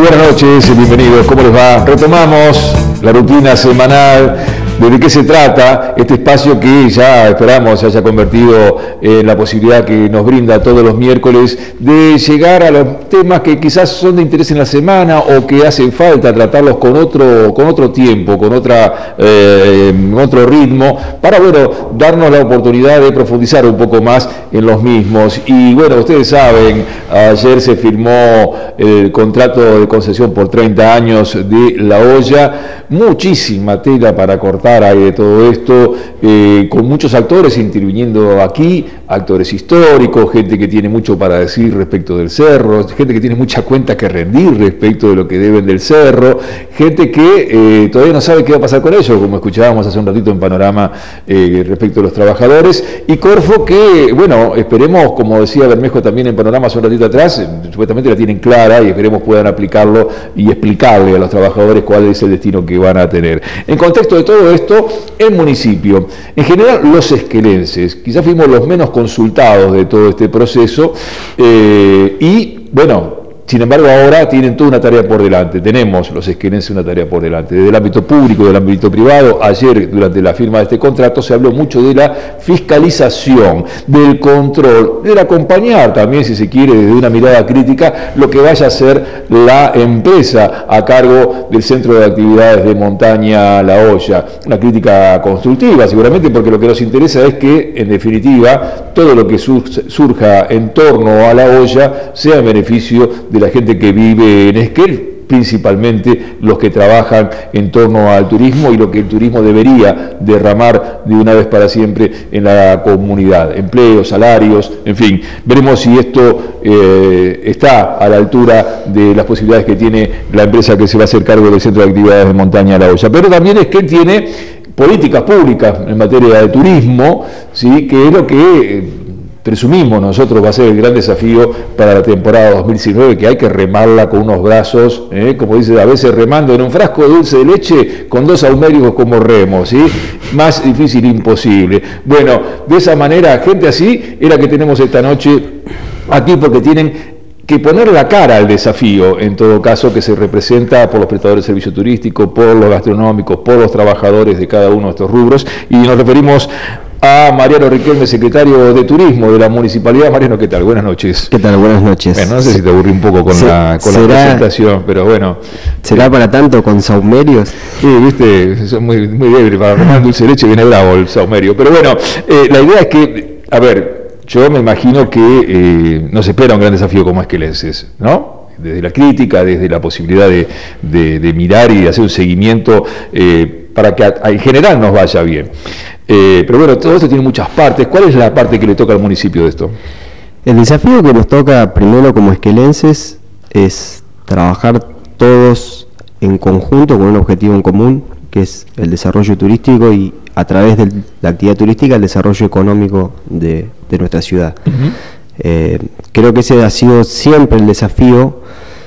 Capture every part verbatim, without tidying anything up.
Buenas noches, bienvenidos, ¿cómo les va? Retomamos la rutina semanal. ¿De qué se trata este espacio que ya esperamos se haya convertido en la posibilidad que nos brinda todos los miércoles de llegar a los temas que quizás son de interés en la semana o que hacen falta tratarlos con otro, con otro tiempo, con otra, eh, otro ritmo, para bueno, darnos la oportunidad de profundizar un poco más en los mismos? Y bueno, ustedes saben, ayer se firmó el contrato de concesión por treinta años de La Olla, muchísima tela para cortar hay de todo esto, eh, con muchos actores interviniendo aquí, actores históricos, gente que tiene mucho para decir respecto del cerro, gente que tiene mucha cuenta que rendir respecto de lo que deben del cerro, gente que eh, todavía no sabe qué va a pasar con ellos, como escuchábamos hace un ratito en Panorama eh, respecto a los trabajadores, y Corfo que, bueno, esperemos, como decía Bermejo también en Panorama hace un ratito atrás, supuestamente la tienen clara y esperemos puedan aplicarlo y explicarle a los trabajadores cuál es el destino que van a tener. En contexto de todo esto, el municipio, en general los esquelenses, quizás fuimos los menos consultados de todo este proceso eh, y bueno, sin embargo ahora tienen toda una tarea por delante, tenemos los esquelenses una tarea por delante, desde el ámbito público, del ámbito privado. Ayer durante la firma de este contrato se habló mucho de la fiscalización, del control, del acompañar también, si se quiere, desde una mirada crítica, lo que vaya a ser la empresa a cargo del Centro de Actividades de Montaña La Olla. Una crítica constructiva seguramente, porque lo que nos interesa es que en definitiva todo lo que surja en torno a La Olla sea en beneficio de la gente que vive en Esquel, principalmente los que trabajan en torno al turismo y lo que el turismo debería derramar de una vez para siempre en la comunidad, empleos, salarios, en fin, veremos si esto eh, está a la altura de las posibilidades que tiene la empresa que se va a hacer cargo del Centro de Actividades de Montaña La Olla. Pero también Esquel tiene políticas públicas en materia de turismo, ¿sí?, que es lo que eh, presumimos nosotros va a ser el gran desafío para la temporada dos mil diecinueve, que hay que remarla con unos brazos, ¿eh? Como dice, a veces remando en un frasco de dulce de leche con dos saumerios como remos, ¿sí? Más difícil imposible. Bueno, de esa manera, gente así es la que tenemos esta noche aquí, porque tienen que poner la cara al desafío, en todo caso, que se representa por los prestadores de servicio turístico, por los gastronómicos, por los trabajadores de cada uno de estos rubros, y nos referimos a Mariano Riquelme, secretario de Turismo de la Municipalidad. Mariano, ¿qué tal? Buenas noches. ¿Qué tal? Buenas noches. Bueno, no sé si te aburrí un poco con, Se, la, con la presentación, pero bueno. ¿Será eh, para tanto con saumerios? Sí, viste, son muy, muy débiles. Para tomar dulce de leche viene bravo el saumerio. Pero bueno, eh, la idea es que, a ver, yo me imagino que eh, nos espera un gran desafío como esquelenses, ¿no? Desde la crítica, desde la posibilidad de, de, de mirar y de hacer un seguimiento eh, para que a, a, en general nos vaya bien. Eh, pero bueno, todo esto tiene muchas partes. ¿Cuál es la parte que le toca al municipio de esto? El desafío que nos toca primero como esquelenses es trabajar todos en conjunto con un objetivo en común, que es el desarrollo turístico y a través de la actividad turística el desarrollo económico de, de nuestra ciudad. Uh-huh. eh, creo que ese ha sido siempre el desafío.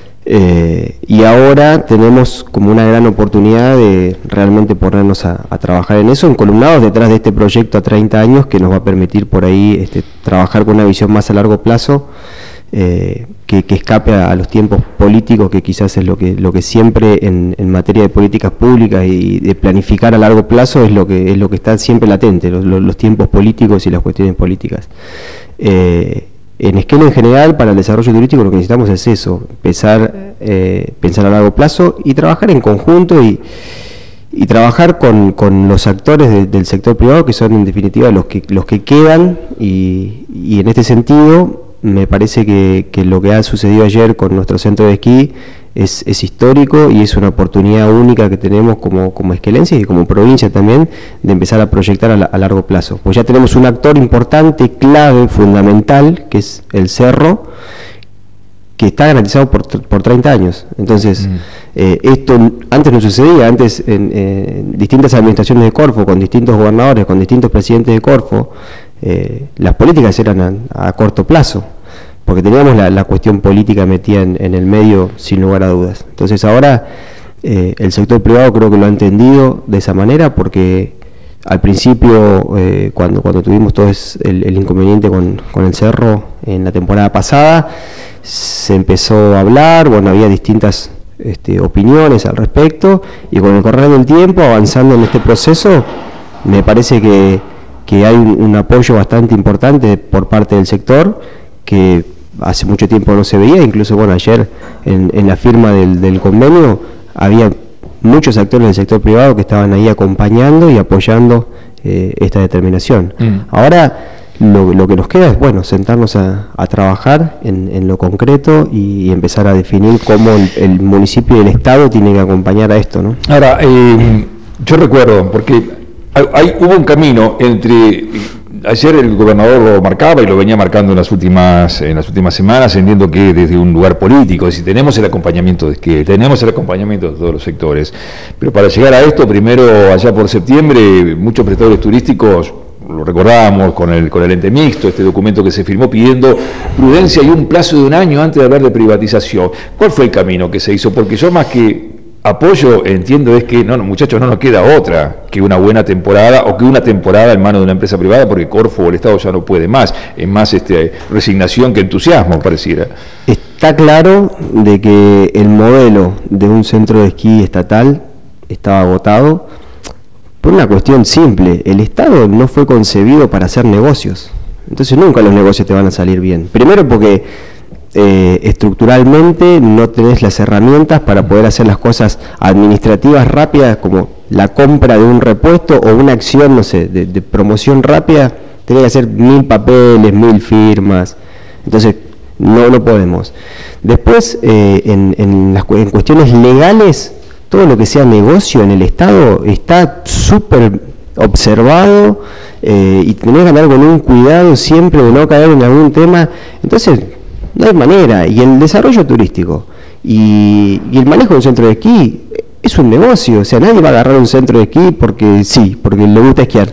Eh, y ahora tenemos como una gran oportunidad de realmente ponernos a, a trabajar en eso, encolumnados detrás de este proyecto a treinta años que nos va a permitir por ahí este, trabajar con una visión más a largo plazo, eh, que, que escape a, a los tiempos políticos, que quizás es lo que, lo que siempre en, en materia de políticas públicas y de planificar a largo plazo es lo que, es lo que está siempre latente, los, los, los tiempos políticos y las cuestiones políticas. Eh, En Esquel en general, para el desarrollo turístico lo que necesitamos es eso, empezar, eh, pensar a largo plazo y trabajar en conjunto y, y trabajar con, con los actores de, del sector privado, que son en definitiva los que, los que quedan, y, y en este sentido me parece que, que lo que ha sucedido ayer con nuestro centro de esquí es, es histórico y es una oportunidad única que tenemos como, como esquelenses y como provincia también de empezar a proyectar a, la, a largo plazo. Pues ya tenemos un actor importante, clave, fundamental, que es el cerro, que está garantizado por, por treinta años. Entonces, mm. eh, esto antes no sucedía, antes en, eh, en distintas administraciones de Corfo, con distintos gobernadores, con distintos presidentes de Corfo, eh, las políticas eran a, a corto plazo, porque teníamos la, la cuestión política metida en, en el medio sin lugar a dudas. Entonces ahora eh, el sector privado creo que lo ha entendido de esa manera, porque al principio, eh, cuando, cuando tuvimos todo el, el inconveniente con, con el cerro en la temporada pasada, se empezó a hablar, bueno, había distintas este, opiniones al respecto, y con el correr del tiempo, avanzando en este proceso, me parece que, que hay un, un apoyo bastante importante por parte del sector, que hace mucho tiempo no se veía. Incluso, bueno, ayer en, en la firma del, del convenio había muchos actores del sector privado que estaban ahí acompañando y apoyando eh, esta determinación. Mm. Ahora lo, lo que nos queda es, bueno, sentarnos a, a trabajar en, en lo concreto y, y empezar a definir cómo el, el municipio y el Estado tienen que acompañar a esto, ¿no? Ahora, eh, yo recuerdo, porque hay, hay, hubo un camino entre... Ayer el gobernador lo marcaba y lo venía marcando en las últimas en las últimas semanas, entiendo que desde un lugar político, es decir, tenemos el acompañamiento de que tenemos el acompañamiento de todos los sectores, pero para llegar a esto, primero allá por septiembre, muchos prestadores turísticos, lo recordábamos con el con el ente mixto, este documento que se firmó pidiendo prudencia y un plazo de un año antes de hablar de privatización. ¿Cuál fue el camino que se hizo? Porque yo más que apoyo, entiendo, es que, no, no, muchachos, no nos queda otra que una buena temporada o que una temporada en manos de una empresa privada, porque Corfo o el Estado ya no puede más. Es más este, resignación que entusiasmo, pareciera. Está claro de que el modelo de un centro de esquí estatal estaba agotado por una cuestión simple. El Estado no fue concebido para hacer negocios. Entonces nunca los negocios te van a salir bien. Primero porque Eh, estructuralmente no tenés las herramientas para poder hacer las cosas administrativas rápidas, como la compra de un repuesto o una acción, no sé, de, de promoción rápida. Tenés que hacer mil papeles, mil firmas, entonces no lo podemos. Después, eh, en, en, las, en cuestiones legales, todo lo que sea negocio en el Estado está súper observado, eh, y tenés que andar con un cuidado siempre de no caer en algún tema. Entonces no hay manera. Y el desarrollo turístico y, y el manejo de un centro de esquí es un negocio. O sea, nadie va a agarrar un centro de esquí porque sí, porque le gusta esquiar.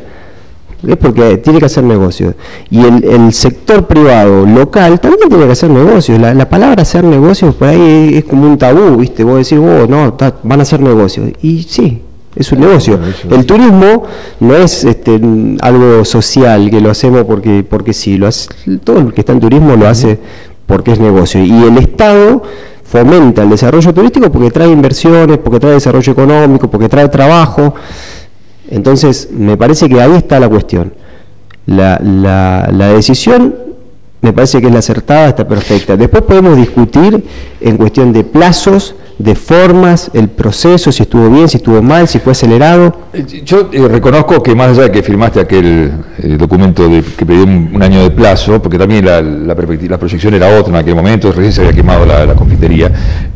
Es porque tiene que hacer negocios. Y el, el sector privado local también tiene que hacer negocios. La, la palabra hacer negocios por ahí es como un tabú, ¿viste? Vos decís, oh, no, ta, van a hacer negocios. Y sí, es un negocio. El turismo no es este, algo social que lo hacemos porque, porque sí. Lo hace, todo el que está en turismo lo hace porque es negocio. Y el Estado fomenta el desarrollo turístico porque trae inversiones, porque trae desarrollo económico, porque trae trabajo. Entonces, me parece que ahí está la cuestión. La, la, la decisión me parece que es la acertada, está perfecta. Después podemos discutir en cuestión de plazos, de formas, el proceso, si estuvo bien, si estuvo mal, si fue acelerado. Yo eh, reconozco que más allá de que firmaste aquel eh, documento de, que pedía un, un año de plazo, porque también la, la, la proyección era otra en aquel momento, recién se había quemado la, la confitería,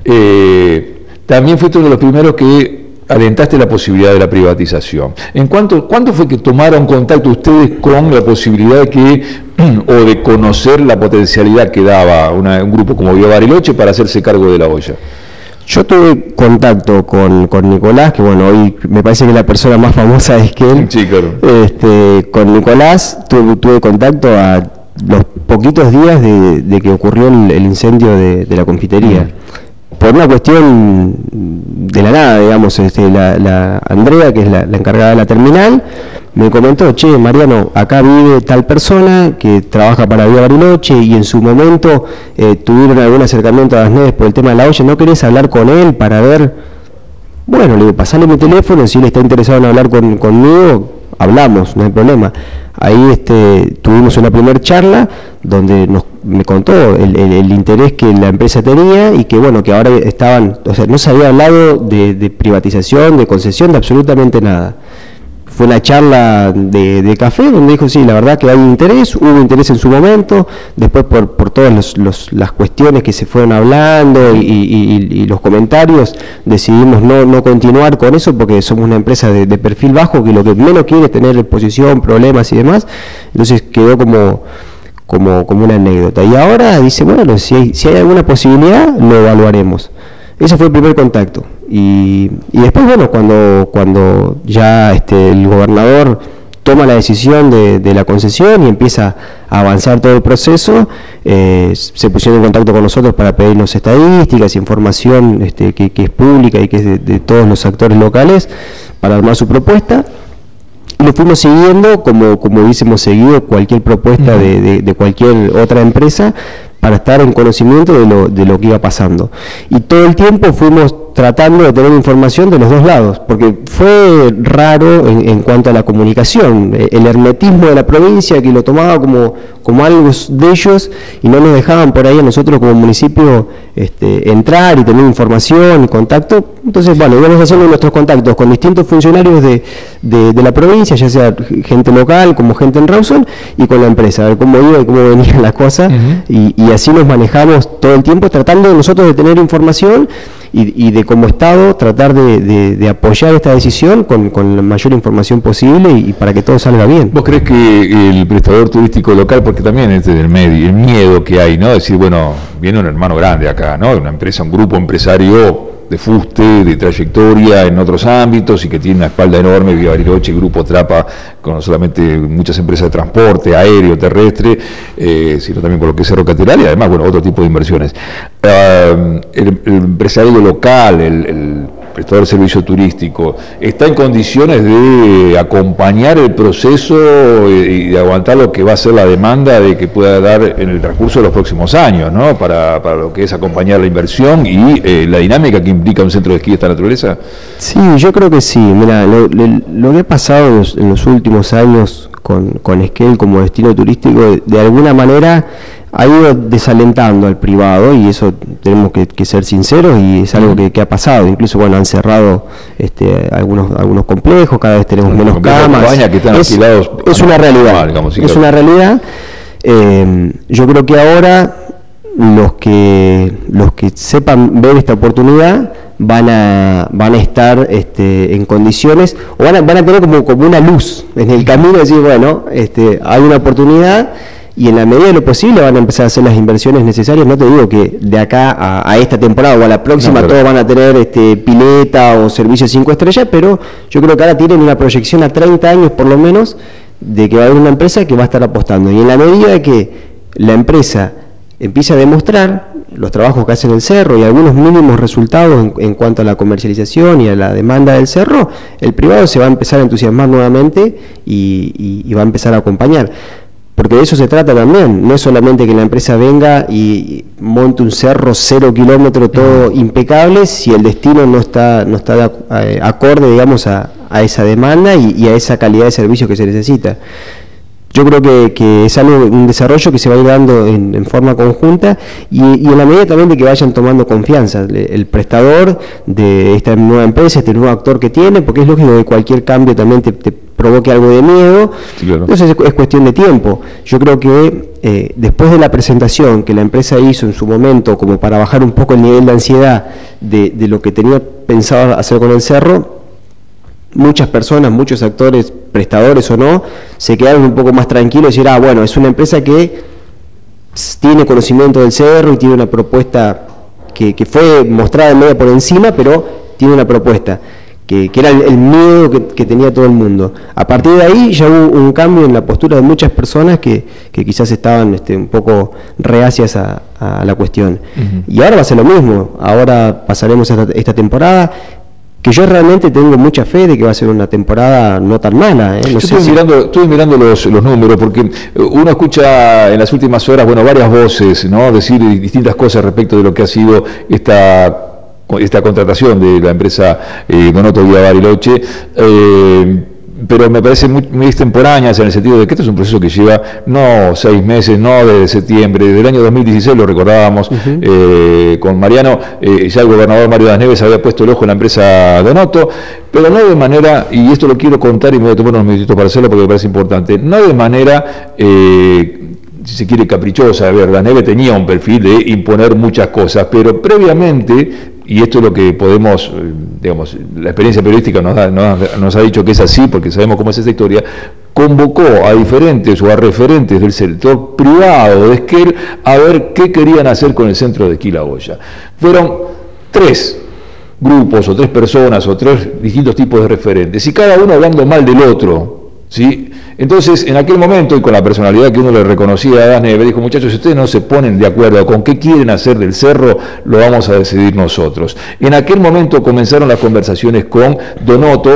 eh, también fuiste uno de los primeros que alentaste la posibilidad de la privatización. ¿En cuánto, cuándo fue que tomaron contacto ustedes con la posibilidad de que, o de conocer la potencialidad que daba una, un grupo como Vía Bariloche para hacerse cargo de la olla? Yo tuve contacto con, con Nicolás, que bueno, hoy me parece que la persona más famosa es que él. Sí, claro. Este, con Nicolás tuve, tuve contacto a los poquitos días de, de que ocurrió el, el incendio de, de la confitería. Mm. Por una cuestión de la nada, digamos, este, la, la Andrea, que es la, la encargada de la terminal, me comentó, che, Mariano, acá vive tal persona que trabaja para Vía Bariloche y en su momento eh, tuvieron algún acercamiento a las neves por el tema de la olla, ¿no querés hablar con él para ver? Bueno, le digo, pasale mi teléfono, si él está interesado en hablar con, conmigo, hablamos, no hay problema. Ahí este, tuvimos una primera charla donde nos, me contó el, el, el interés que la empresa tenía y que bueno, que ahora estaban, o sea, no se había hablado de, de privatización, de concesión, de absolutamente nada. Fue una charla de, de café donde dijo, sí, la verdad que hay interés, hubo interés en su momento, después por, por todas los, los, las cuestiones que se fueron hablando y, y, y los comentarios, decidimos no, no continuar con eso porque somos una empresa de, de perfil bajo que lo que menos quiere es tener exposición, problemas y demás, entonces quedó como, como, como una anécdota. Y ahora dice, bueno, si hay, si hay alguna posibilidad, lo evaluaremos. Ese fue el primer contacto. Y, y después, bueno, cuando, cuando ya este, el gobernador toma la decisión de, de la concesión y empieza a avanzar todo el proceso, eh, se pusieron en contacto con nosotros para pedirnos estadísticas, información este, que, que es pública y que es de, de todos los actores locales para armar su propuesta. Y lo fuimos siguiendo como, como hubiésemos seguido cualquier propuesta de, de, de cualquier otra empresa para estar en conocimiento de lo, de lo que iba pasando. Y todo el tiempo fuimos tratando de tener información de los dos lados, porque fue raro en, en cuanto a la comunicación, el hermetismo de la provincia que lo tomaba como, como algo de ellos y no nos dejaban por ahí a nosotros como municipio este, entrar y tener información y contacto. Entonces, bueno, íbamos haciendo nuestros contactos con distintos funcionarios de, de, de la provincia, ya sea gente local como gente en Rawson, y con la empresa, a ver cómo iba y cómo venían las cosas, uh-huh. y, y así nos manejamos todo el tiempo tratando nosotros de tener información y, y de como Estado tratar de, de, de apoyar esta decisión con, con la mayor información posible y, y para que todo salga bien. ¿Vos crees que el prestador turístico local, porque también es del medio, el miedo que hay, ¿no? Decir, bueno, viene un hermano grande acá, ¿no? Una empresa, un grupo empresario de fuste, de trayectoria en otros ámbitos y que tiene una espalda enorme, Vía Bariloche, Grupo Trapa, con no solamente muchas empresas de transporte, aéreo, terrestre, eh, sino también por lo que es Cerro Catedral y además, bueno, otro tipo de inversiones. Uh, el, el empresario local, el, el prestador de servicio turístico, ¿está en condiciones de acompañar el proceso y de aguantar lo que va a ser la demanda de que pueda dar en el transcurso de los próximos años, ¿no? Para, para lo que es acompañar la inversión y eh, la dinámica que implica un centro de esquí de esta naturaleza? Sí, yo creo que sí. Mira, lo, lo, lo que ha pasado en los, en los últimos años con, con Esquel como destino turístico, de, de alguna manera ha ido desalentando al privado, y eso tenemos que, que ser sinceros, y es algo que, que ha pasado. Incluso, bueno, han cerrado este, algunos algunos complejos, cada vez tenemos menos camas. Que están es, alquilados, es una realidad, mal, digamos, sí, es claro. una realidad. Eh, yo creo que ahora los que los que sepan ver esta oportunidad van a van a estar este, en condiciones, o van a, van a tener como, como una luz en el camino, de decir, bueno, este, hay una oportunidad, y en la medida de lo posible van a empezar a hacer las inversiones necesarias. No te digo que de acá a, a esta temporada o a la próxima no, todos van a tener este, pileta o servicio cinco estrellas, pero yo creo que ahora tienen una proyección a treinta años por lo menos de que va a haber una empresa que va a estar apostando, y en la medida de que la empresa empiece a demostrar los trabajos que hace en el cerro y algunos mínimos resultados en, en cuanto a la comercialización y a la demanda del cerro, el privado se va a empezar a entusiasmar nuevamente y, y, y va a empezar a acompañar. Porque de eso se trata también, no es solamente que la empresa venga y monte un cerro cero kilómetro todo impecable, si el destino no está no está de, eh, acorde, digamos, a, a esa demanda y, y a esa calidad de servicio que se necesita. Yo creo que, que es algo, un desarrollo que se va a ir dando en, en forma conjunta, y, y en la medida también de que vayan tomando confianza el, el prestador de esta nueva empresa, este nuevo actor que tiene, porque es lógico que cualquier cambio también te, te provoque algo de miedo. Sí, claro. Entonces es, es cuestión de tiempo. Yo creo que eh, después de la presentación que la empresa hizo en su momento, como para bajar un poco el nivel de ansiedad de, de lo que tenía pensado hacer con el cerro, muchas personas, muchos actores, prestadores o no, se quedaron un poco más tranquilos y decir, ah, bueno, es una empresa que tiene conocimiento del cerro y tiene una propuesta que, que fue mostrada en medio por encima, pero tiene una propuesta, que, que era el, el miedo que, que tenía todo el mundo. A partir de ahí ya hubo un cambio en la postura de muchas personas que, que quizás estaban este, un poco reacias a, a la cuestión. Uh-huh. Y ahora va a ser lo mismo, ahora pasaremos esta, esta temporada, que yo realmente tengo mucha fe de que va a ser una temporada no tan mala. ¿eh? No yo sé estuve, si... mirando, estuve mirando los, los números, porque uno escucha en las últimas horas, bueno, varias voces, ¿no? Decir distintas cosas respecto de lo que ha sido esta, esta contratación de la empresa eh, Donoto Vía Bariloche, eh, pero me parece muy, muy extemporáneas en el sentido de que este es un proceso que lleva no seis meses, no desde septiembre, desde el año dos mil dieciséis lo recordábamos, uh-huh. eh, con Mariano, eh, ya el gobernador Mario Das Neves había puesto el ojo en la empresa Donoto, pero no de manera, y esto lo quiero contar y me voy a tomar unos minutitos para hacerlo porque me parece importante, no de manera, eh, si se quiere, caprichosa. A ver, Das Neves tenía un perfil de imponer muchas cosas, pero previamente, y esto es lo que podemos, digamos, la experiencia periodística nos, da, nos, nos ha dicho que es así, porque sabemos cómo es esta historia, convocó a diferentes o a referentes del sector privado de Esquel a ver qué querían hacer con el centro de esquí La Hoya. Fueron tres grupos o tres personas o tres distintos tipos de referentes, y cada uno hablando mal del otro, ¿sí? Entonces, en aquel momento, y con la personalidad que uno le reconocía a Das Neves, dijo, muchachos, si ustedes no se ponen de acuerdo con qué quieren hacer del cerro, lo vamos a decidir nosotros. En aquel momento comenzaron las conversaciones con Donoto,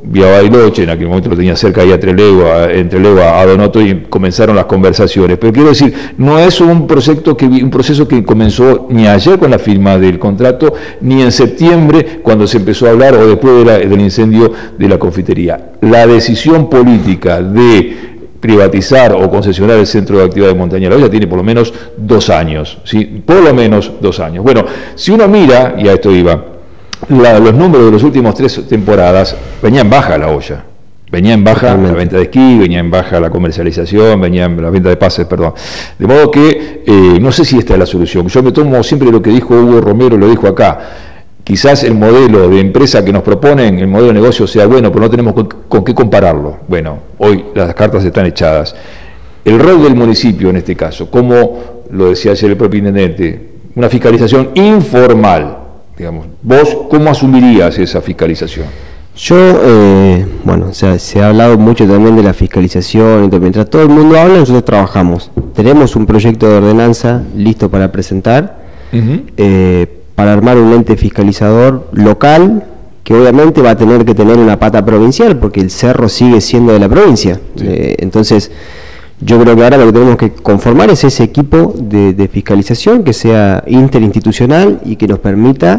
vía Bariloche, en aquel momento lo tenía cerca ahí a Trelegua, entre Legua a Donoto, y comenzaron las conversaciones. Pero quiero decir, no es un proyecto que, un proceso que comenzó ni ayer con la firma del contrato, ni en septiembre cuando se empezó a hablar, o después de la, del incendio de la confitería. La decisión política de privatizar o concesionar el centro de actividad de Montaña La Olla tiene por lo menos dos años, ¿sí? Por lo menos dos años. Bueno, si uno mira, y a esto iba, la, los números de las últimas tres temporadas, venía en baja La Olla. Venía en baja Totalmente. La venta de esquí, venía en baja la comercialización, venía en la venta de pases, perdón. De modo que eh, no sé si esta es la solución. Yo me tomo siempre lo que dijo Hugo Romero, lo dijo acá. Quizás el modelo de empresa que nos proponen, el modelo de negocio sea bueno, pero no tenemos con, con qué compararlo. Bueno, hoy las cartas están echadas. El rol del municipio en este caso, como lo decía ayer el propio intendente, una fiscalización informal, digamos. ¿Vos cómo asumirías esa fiscalización? Yo, eh, bueno, o sea, se ha hablado mucho también de la fiscalización, entonces, mientras todo el mundo habla, nosotros trabajamos. Tenemos un proyecto de ordenanza listo para presentar, uh-huh. eh, para armar un ente fiscalizador local, que obviamente va a tener que tener una pata provincial, porque el cerro sigue siendo de la provincia. Sí. Eh, entonces, yo creo que ahora lo que tenemos que conformar es ese equipo de, de fiscalización que sea interinstitucional y que nos permita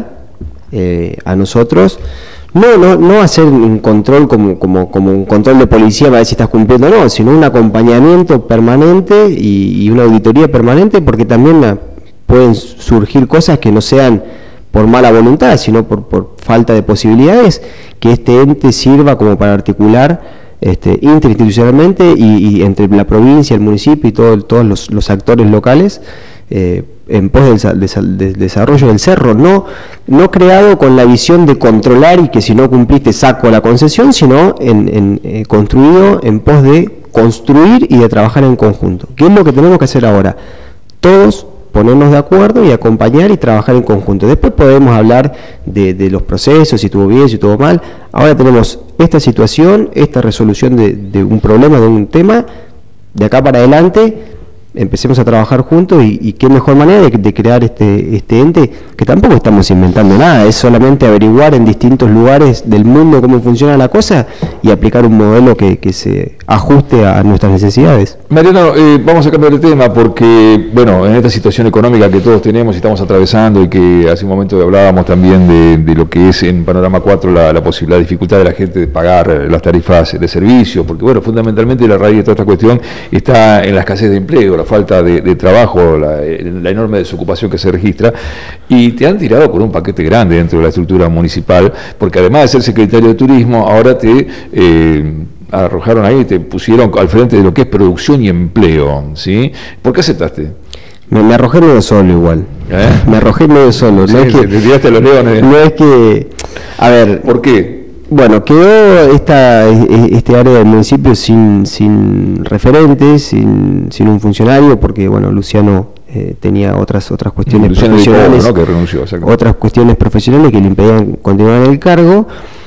eh, a nosotros no, no, no hacer un control como, como, como un control de policía para ver si estás cumpliendo o no, sino un acompañamiento permanente y, y una auditoría permanente, porque también la, pueden surgir cosas que no sean por mala voluntad, sino por, por falta de posibilidades, que este ente sirva como para articular este, interinstitucionalmente y, y entre la provincia, el municipio y todo, todos los, los actores locales eh, en pos del, del, del desarrollo del cerro, no, no creado con la visión de controlar y que si no cumpliste saco la concesión, sino en, en, eh, construido en pos de construir y de trabajar en conjunto. ¿Qué es lo que tenemos que hacer ahora? Todos ponernos de acuerdo y acompañar y trabajar en conjunto. Después podemos hablar de, de los procesos, si estuvo bien, si estuvo mal. Ahora tenemos esta situación, esta resolución de, de un problema, de un tema. De acá para adelante empecemos a trabajar juntos y, y qué mejor manera de, de crear este, este ente, que tampoco estamos inventando nada, es solamente averiguar en distintos lugares del mundo cómo funciona la cosa y aplicar un modelo que, que se ajuste a nuestras necesidades. Mariano, eh, vamos a cambiar de tema porque, bueno, en esta situación económica que todos tenemos y estamos atravesando y que hace un momento hablábamos también de, de lo que es en Panorama cuatro la, la posibilidad, la dificultad de la gente de pagar las tarifas de servicio, porque, bueno, fundamentalmente la raíz de toda esta cuestión está en la escasez de empleo, la falta de, de trabajo, la, la enorme desocupación que se registra, y te han tirado con un paquete grande dentro de la estructura municipal, porque además de ser secretario de Turismo, ahora te eh, arrojaron ahí, te pusieron al frente de lo que es producción y empleo, ¿sí? ¿Por qué aceptaste? Me, me arrojé medio solo igual, ¿eh? Me arrojé medio solo, sí, no es que, te tiraste a los leones. No es que, a ver, ¿por qué? Bueno, quedó esta, este área del municipio sin, sin referentes, sin, sin un funcionario, porque bueno, Luciano eh, tenía otras otras cuestiones Luciano profesionales, Dipovo, ¿no? Que renunció, otras cuestiones profesionales que le impedían continuar en el cargo.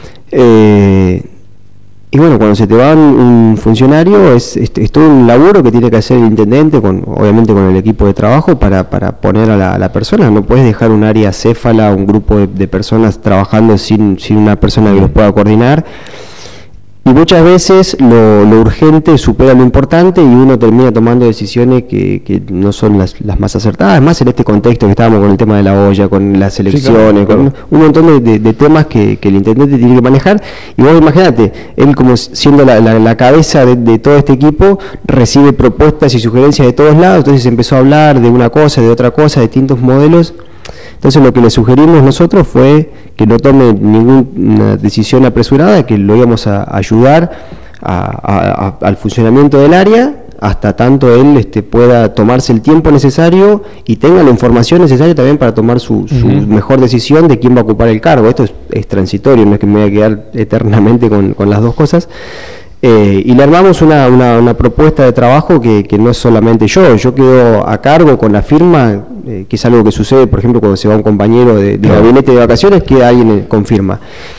Eh, y bueno, cuando se te va un funcionario es, es, es todo un laburo que tiene que hacer el intendente, con, obviamente con el equipo de trabajo, para, para poner a la, a la persona. No puedes dejar un área céfala, un grupo de, de personas trabajando sin, sin una persona que los pueda coordinar. Y muchas veces lo, lo urgente supera lo importante y uno termina tomando decisiones que, que no son las, las más acertadas. Además, en este contexto que estábamos con el tema de la olla, con las elecciones, sí, claro, claro. con un montón de, de, de temas que, que el intendente tiene que manejar. Y vos imagínate, él como siendo la, la, la cabeza de, de todo este equipo, recibe propuestas y sugerencias de todos lados, entonces empezó a hablar de una cosa, de otra cosa, de distintos modelos. Entonces lo que le sugerimos nosotros fue que no tome ninguna decisión apresurada, que lo íbamos a ayudar a, a, a, al funcionamiento del área hasta tanto él este, pueda tomarse el tiempo necesario y tenga la información necesaria también para tomar su, su uh-huh. mejor decisión de quién va a ocupar el cargo. Esto es, es transitorio, no es que me voy a quedar eternamente con, con las dos cosas. Eh, y le armamos una, una, una propuesta de trabajo que, que no es solamente yo, yo quedo a cargo con la firma, eh, que es algo que sucede, por ejemplo, cuando se va un compañero de, de gabinete de vacaciones, queda alguien con firma.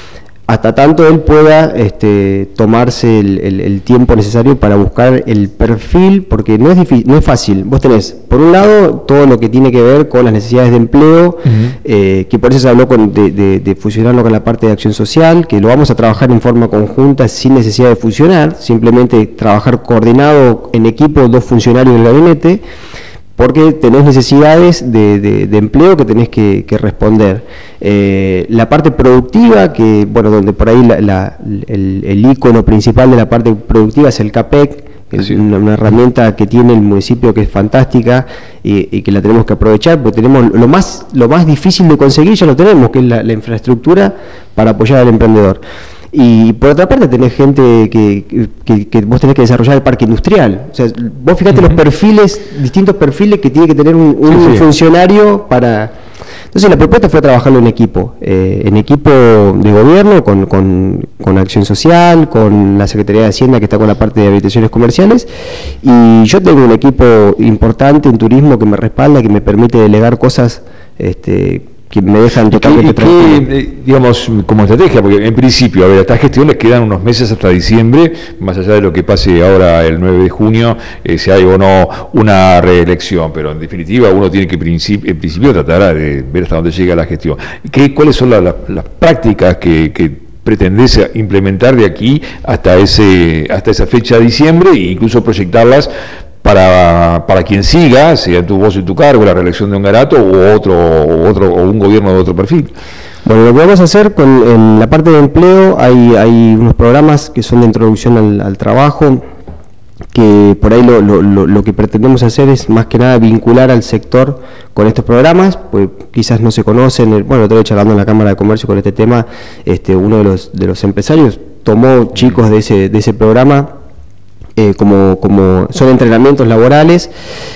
hasta tanto él pueda este, tomarse el, el, el tiempo necesario para buscar el perfil, porque no es difícil, no es fácil. Vos tenés, por un lado, todo lo que tiene que ver con las necesidades de empleo, uh-huh. eh, que por eso se habló con, de, de, de fusionarlo con la parte de acción social, que lo vamos a trabajar en forma conjunta sin necesidad de fusionar, simplemente trabajar coordinado en equipo, dos funcionarios del gabinete, porque tenés necesidades de, de, de empleo que tenés que, que responder. Eh, la parte productiva, que bueno, donde por ahí la, la, el, el ícono principal de la parte productiva es el CAPEC, que es una, una herramienta que tiene el municipio que es fantástica y, y que la tenemos que aprovechar, porque tenemos lo más, lo más difícil de conseguir, ya lo tenemos, que es la, la infraestructura para apoyar al emprendedor. Y por otra parte tenés gente que, que, que vos tenés que desarrollar el parque industrial. O sea, vos fijate uh-huh. los perfiles, distintos perfiles que tiene que tener un, un sí, sí. funcionario para... Entonces la propuesta fue trabajarlo en equipo, eh, en equipo de gobierno, con, con, con Acción Social, con la Secretaría de Hacienda que está con la parte de habilitaciones comerciales, y yo tengo un equipo importante en turismo que me respalda, que me permite delegar cosas este, que me dejan totalmente tranquilo. Digamos, como estrategia, porque en principio, a ver, a esta gestión les quedan unos meses hasta diciembre, más allá de lo que pase ahora el nueve de junio, eh, si hay o no una reelección, pero en definitiva uno tiene que principio, en principio tratar de ver hasta dónde llega la gestión. ¿Qué, ¿Cuáles son la, la, las prácticas que, que pretendés implementar de aquí hasta, ese, hasta esa fecha de diciembre e incluso proyectarlas para, para quien siga, sea tu voz y tu cargo, la reelección de un Garato o otro, o otro o un gobierno de otro perfil? Bueno, lo que vamos a hacer con en la parte de empleo, hay, hay unos programas que son de introducción al, al trabajo, que por ahí lo, lo, lo, lo que pretendemos hacer es más que nada vincular al sector con estos programas, pues quizás no se conocen. El, bueno, estoy charlando en la Cámara de Comercio con este tema, este, uno de los, de los empresarios tomó chicos de ese, de ese programa, Eh, como, como son entrenamientos laborales,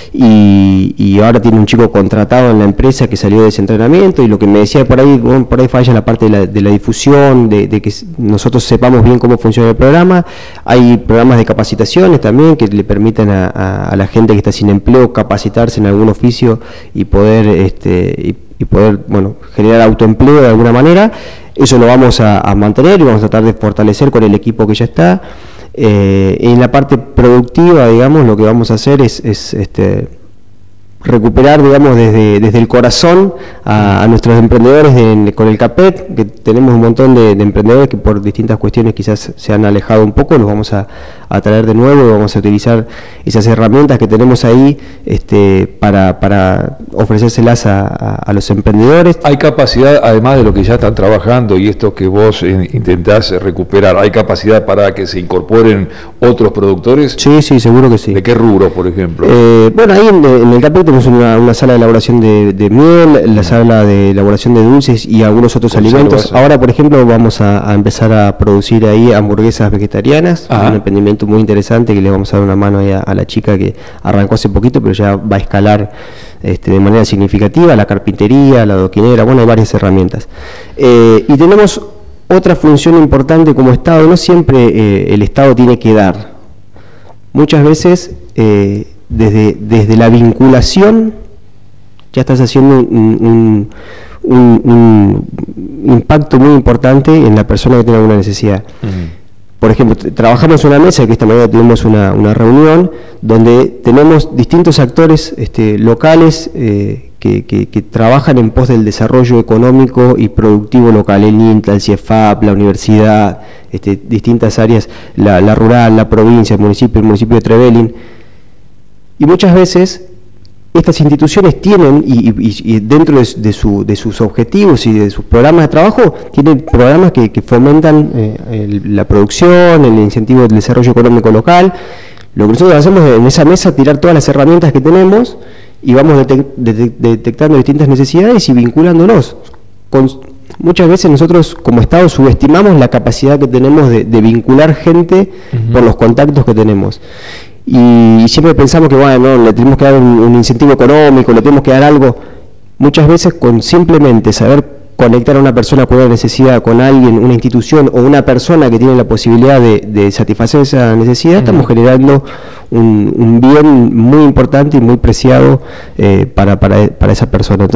y, y ahora tiene un chico contratado en la empresa que salió de ese entrenamiento, y lo que me decía por ahí, bueno, por ahí falla la parte de la, de la difusión, de, de que nosotros sepamos bien cómo funciona el programa. Hay programas de capacitaciones también que le permiten a, a, a la gente que está sin empleo capacitarse en algún oficio y poder, este, y, y poder bueno, generar autoempleo de alguna manera. Eso lo vamos a, a mantener y vamos a tratar de fortalecer con el equipo que ya está. Eh, en la parte productiva, digamos, lo que vamos a hacer es, es este, recuperar, digamos, desde, desde el corazón a, a nuestros emprendedores de, con el CAPEC, que tenemos un montón de, de emprendedores que por distintas cuestiones quizás se han alejado un poco. Los vamos a, a traer de nuevo, vamos a utilizar esas herramientas que tenemos ahí este, para, para ofrecérselas a, a, a los emprendedores. ¿Hay capacidad, además de lo que ya están trabajando y esto que vos eh, intentás recuperar, hay capacidad para que se incorporen otros productores? Sí, sí, seguro que sí. ¿De qué rubro, por ejemplo? Eh, bueno, ahí en, en el CAPEC tenemos una, una sala de elaboración de, de miel, la sala de elaboración de dulces y algunos otros alimentos. Ahora, por ejemplo, vamos a, a empezar a producir ahí hamburguesas vegetarianas, un emprendimiento muy interesante que le vamos a dar una mano ahí a, a la chica que arrancó hace poquito, pero ya va a escalar este, de manera significativa, la carpintería, la adoquinera, bueno, hay varias herramientas. Eh, y tenemos otra función importante como Estado. No siempre eh, el Estado tiene que dar. Muchas veces eh, desde, desde la vinculación ya estás haciendo un, un, un, un impacto muy importante en la persona que tiene alguna necesidad. Uh-huh. Por ejemplo, trabajamos en una mesa, que esta mañana tuvimos una, una reunión, donde tenemos distintos actores este, locales eh, que, que, que trabajan en pos del desarrollo económico y productivo local, el INTA, el CIEFAP, la universidad, este, distintas áreas, la, la rural, la provincia, el municipio, el municipio de Trevelin. Y muchas veces estas instituciones tienen, y, y, y dentro de, de, su, de sus objetivos y de sus programas de trabajo, tienen programas que, que fomentan eh, el, la producción, el incentivo del desarrollo económico local. Lo que nosotros hacemos es en esa mesa tirar todas las herramientas que tenemos y vamos detec detec detectando distintas necesidades y vinculándonos. Con, muchas veces nosotros como Estado subestimamos la capacidad que tenemos de, de vincular gente uh-huh. por los contactos que tenemos. Y siempre pensamos que, bueno, le tenemos que dar un, un incentivo económico, le tenemos que dar algo. Muchas veces con simplemente saber conectar a una persona con una necesidad, con alguien, una institución o una persona que tiene la posibilidad de, de satisfacer esa necesidad, uh-huh. estamos generando un, un bien muy importante y muy preciado eh, para, para, para esa persona. Entonces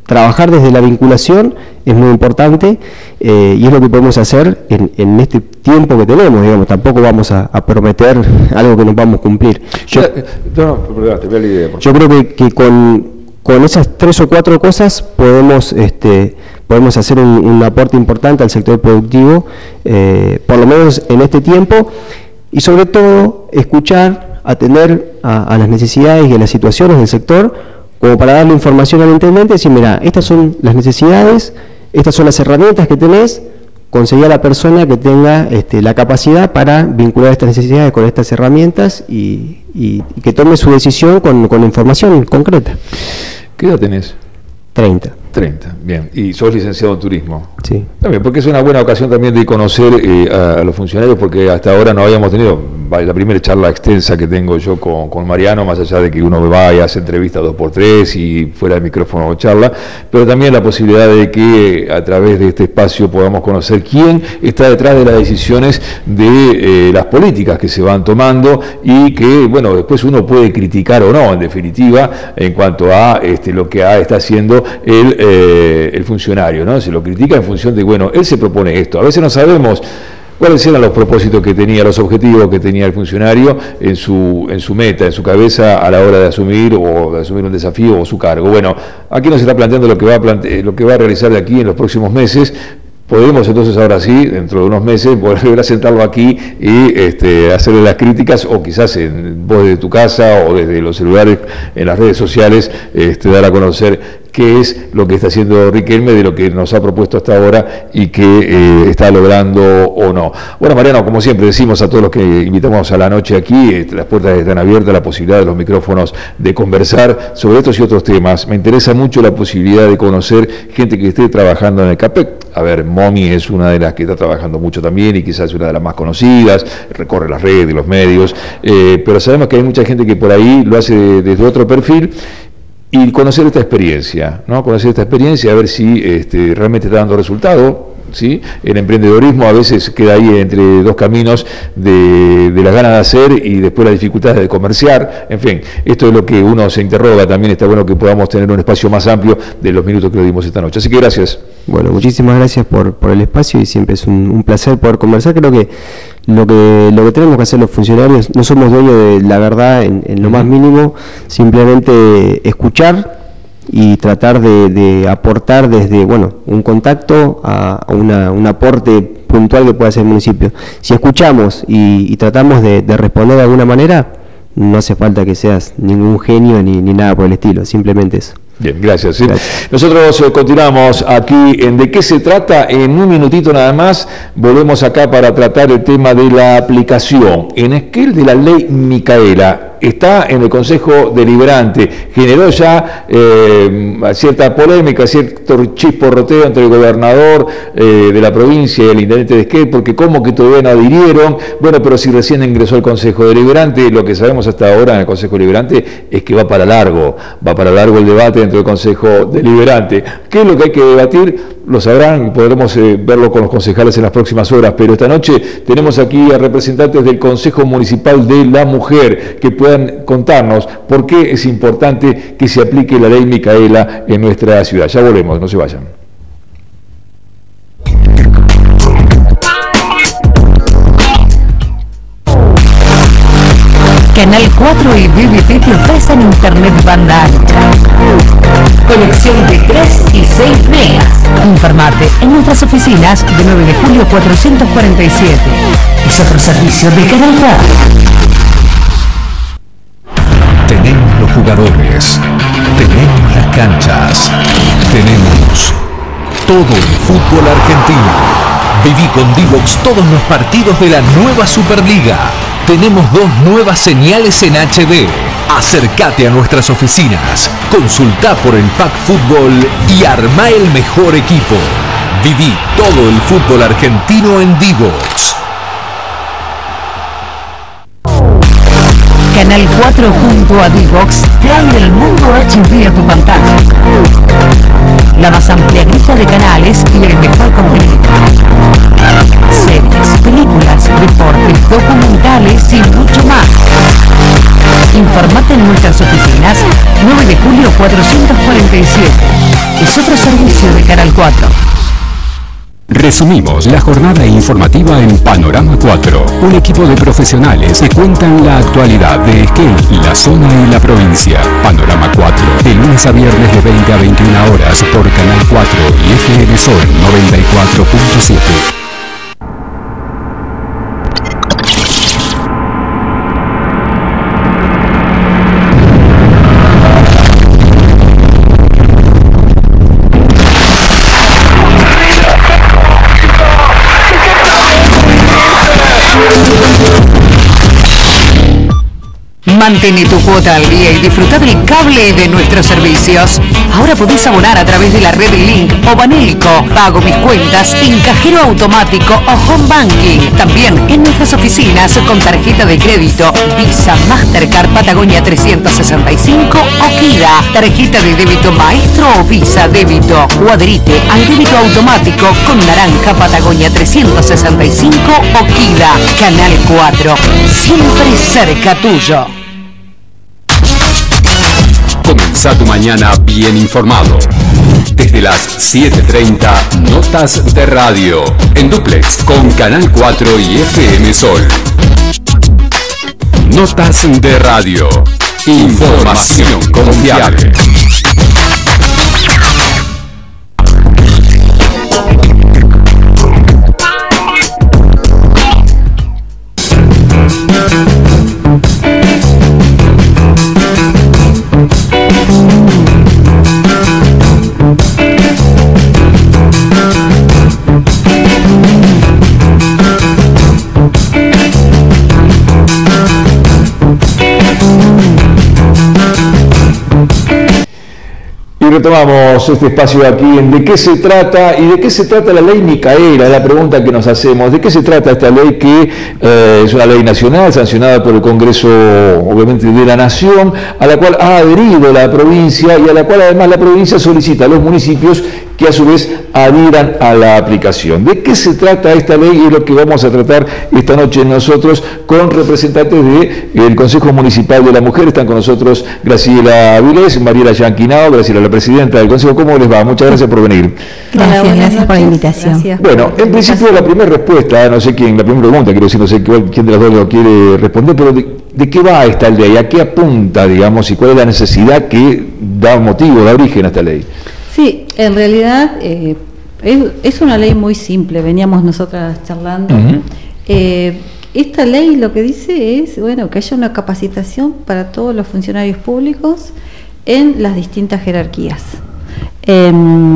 trabajar desde la vinculación es muy importante eh, y es lo que podemos hacer en, en este tiempo que tenemos, digamos, tampoco vamos a, a prometer algo que no vamos a cumplir. Yo, no, no, perdón, te veo la idea, yo creo que, que con, con esas tres o cuatro cosas podemos, este, podemos hacer un, un aporte importante al sector productivo, eh, por lo menos en este tiempo, y sobre todo escuchar, atender a, a las necesidades y a las situaciones del sector, como para darle información al intendente y decir, mira, estas son las necesidades, estas son las herramientas que tenés, conseguir a la persona que tenga este, la capacidad para vincular estas necesidades con estas herramientas y, y, y que tome su decisión con, con información concreta. ¿Qué edad tenés? treinta. treinta, bien. ¿Y sos licenciado en turismo? Sí. También, porque es una buena ocasión también de conocer eh, a, a los funcionarios, porque hasta ahora no habíamos tenido la primera charla extensa que tengo yo con, con Mariano, más allá de que uno va y hace entrevistas dos por tres y fuera de micrófono charla, pero también la posibilidad de que a través de este espacio podamos conocer quién está detrás de las decisiones de eh, las políticas que se van tomando y que, bueno, después uno puede criticar o no, en definitiva, en cuanto a este, lo que ha, está haciendo el, eh, el funcionario, ¿no? Se lo critica en función de, bueno, él se propone esto. A veces no sabemos cuáles eran los propósitos que tenía, los objetivos que tenía el funcionario en su, en su meta, en su cabeza a la hora de asumir o de asumir un desafío o su cargo. Bueno, aquí nos está planteando lo que va a, plante lo que va a realizar de aquí en los próximos meses. Podemos entonces ahora sí, dentro de unos meses, volver a sentarlo aquí y este, hacerle las críticas, o quizás en, vos desde tu casa o desde los celulares, en las redes sociales, este, dar a conocer qué es lo que está haciendo Riquelme, de lo que nos ha propuesto hasta ahora y que eh, está logrando o no. Bueno, Mariano, como siempre decimos a todos los que invitamos a la noche aquí, eh, las puertas están abiertas, la posibilidad de los micrófonos de conversar sobre estos y otros temas. Me interesa mucho la posibilidad de conocer gente que esté trabajando en el CAPEC. A ver, Momi es una de las que está trabajando mucho también y quizás es una de las más conocidas, recorre las redes y los medios, eh, pero sabemos que hay mucha gente que por ahí lo hace desde otro perfil. Y conocer esta experiencia, ¿no? Conocer esta experiencia, a ver si este, realmente está dando resultado, ¿sí? El emprendedorismo a veces queda ahí entre dos caminos de, de las ganas de hacer y después las dificultades de comerciar. En fin, esto es lo que uno se interroga. También está bueno que podamos tener un espacio más amplio de los minutos que le dimos esta noche. Así que gracias. Bueno, muchísimas gracias por, por el espacio y siempre es un, un placer poder conversar. Creo que lo que lo que tenemos que hacer los funcionarios, no somos dueños de la verdad en, en lo más mínimo, simplemente escuchar y tratar de, de aportar desde, bueno, un contacto a, a una, un aporte puntual que pueda hacer el municipio. Si escuchamos y, y tratamos de, de responder de alguna manera, no hace falta que seas ningún genio ni, ni nada por el estilo, simplemente eso. Bien, gracias, ¿sí? Gracias. Nosotros eh, continuamos aquí en ¿De qué se trata? En un minutito nada más volvemos acá para tratar el tema de la aplicación en aquel de la ley Micaela. Está en el Consejo Deliberante, generó ya eh, cierta polémica, cierto chisporroteo entre el gobernador eh, de la provincia y el intendente de Esquel, porque como que todavía no adhirieron. Bueno, pero si recién ingresó al Consejo Deliberante, lo que sabemos hasta ahora en el Consejo Deliberante es que va para largo, va para largo el debate dentro del Consejo Deliberante. ¿Qué es lo que hay que debatir? Lo sabrán y podremos eh, verlo con los concejales en las próximas horas, pero esta noche tenemos aquí a representantes del Consejo Municipal de la Mujer que puedan contarnos por qué es importante que se aplique la ley Micaela en nuestra ciudad. Ya volvemos, no se vayan. Canal cuatro y B B T te ofrecen internet banda ancha. Conexión de tres y seis megas. Informate en nuestras oficinas de nueve de julio cuatrocientos cuarenta y siete. Es otro servicio de Canal cuatro. Tenemos los jugadores, tenemos las canchas, tenemos todo el fútbol argentino. Viví con Divox todos los partidos de la nueva Superliga. Tenemos dos nuevas señales en H D. Acércate a nuestras oficinas, consultá por el Pack Fútbol y armá el mejor equipo. Viví todo el fútbol argentino en Divox. Canal cuatro junto a Divox trae el mundo H D a tu pantalla. La más amplia lista de canales y el mejor contenido. Series, películas, deportes, documentales y mucho más. Informate en nuestras oficinas nueve de julio cuatrocientos cuarenta y siete. es otro servicio de Canal cuatro. Resumimos la jornada informativa en Panorama cuatro, un equipo de profesionales que cuentan la actualidad de Esquel, la zona y la provincia. Panorama cuatro, de lunes a viernes de veinte a veintiuna horas por Canal cuatro y F M Sol noventa y cuatro punto siete. Mantén tu cuota al día y disfruta del cable de nuestros servicios. Ahora podés abonar a través de la red Link o Banelco. Pago mis cuentas en cajero automático o home banking. También en nuestras oficinas con tarjeta de crédito Visa, Mastercard, Patagonia trescientos sesenta y cinco o Kida. Tarjeta de débito Maestro o Visa débito. O adherite al débito automático con Naranja, Patagonia trescientos sesenta y cinco o Kida. Canal cuatro, siempre cerca tuyo. Comenzá tu mañana bien informado. Desde las siete treinta, Notas de Radio, en duplex con Canal cuatro y F M Sol. Notas de Radio, información confiable. Retomamos este espacio aquí en ¿de qué se trata? ¿Y de qué se trata la ley Micaela? Es la pregunta que nos hacemos. ¿De qué se trata esta ley que eh, es una ley nacional sancionada por el Congreso, obviamente, de la Nación, a la cual ha adherido la provincia y a la cual además la provincia solicita a los municipios que a su vez adhieran a la aplicación? ¿De qué se trata esta ley? Es lo que vamos a tratar esta noche nosotros con representantes del Consejo Municipal de la Mujer. Están con nosotros Graciela Avilés, Mariela Yanquinao. Graciela, la presidenta del Consejo. ¿Cómo les va? Muchas gracias por venir. Gracias, Hola, gracias por la invitación. Gracias. Bueno, en principio la primera respuesta, no sé quién, la primera pregunta, quiero decir, no sé quién de las dos lo quiere responder, pero de, ¿de qué va esta ley? ¿A qué apunta, digamos, y cuál es la necesidad que da motivo, da origen a esta ley? Sí, en realidad eh, es, es una ley muy simple, veníamos nosotras charlando. Uh-huh. eh, esta ley lo que dice es, bueno, que haya una capacitación para todos los funcionarios públicos en las distintas jerarquías. Eh,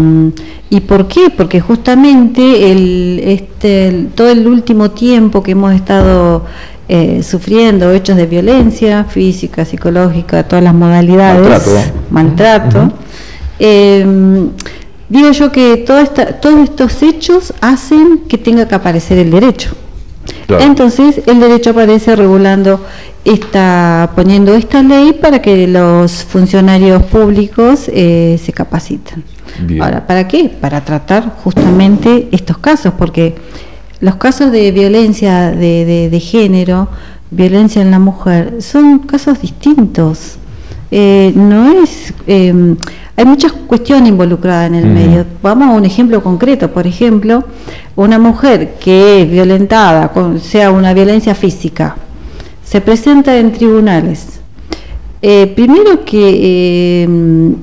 ¿Y por qué? Porque justamente el, este, el, todo el último tiempo que hemos estado eh, sufriendo hechos de violencia física, psicológica, todas las modalidades, maltrato, maltrato uh-huh. eh, digo yo que toda esta, todos estos hechos hacen que tenga que aparecer el derecho. Claro. Entonces el derecho aparece regulando esta, poniendo esta ley para que los funcionarios públicos eh, se capaciten. Bien. Ahora, ¿para qué? Para tratar justamente estos casos, porque los casos de violencia de, de, de género, violencia en la mujer, son casos distintos. Eh, no es, eh, hay muchas cuestiones involucradas en el uh-huh. medio. Vamos a un ejemplo concreto. Por ejemplo, una mujer que es violentada, sea una violencia física, se presenta en tribunales. Eh, primero que eh,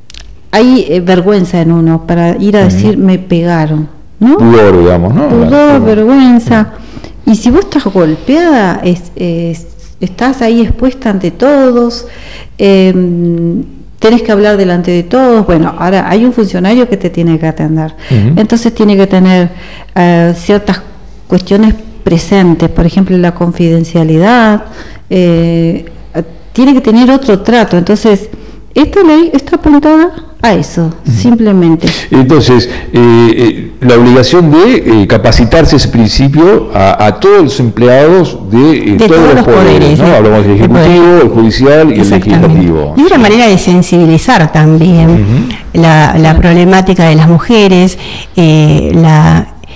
hay eh, vergüenza en uno para ir a uh-huh. decir me pegaron, ¿no? Pudor, digamos, ¿no? Pudor, vergüenza. Uh-huh. Y si vos estás golpeada, es, es, estás ahí expuesta ante todos, eh, tenés que hablar delante de todos. Bueno, ahora hay un funcionario que te tiene que atender. Uh-huh. Entonces tiene que tener uh, ciertas cuestiones presentes, por ejemplo la confidencialidad, eh, tiene que tener otro trato. Entonces esta ley está apuntada a eso, uh-huh. simplemente. Entonces, eh, eh, la obligación de eh, capacitarse ese principio a, a todos los empleados de, eh, de todos, todos los poderes, poderes ¿no? ¿eh? Hablamos del Ejecutivo, el Judicial y el Legislativo. Y una manera de sensibilizar también uh-huh. la, la problemática de las mujeres, eh, la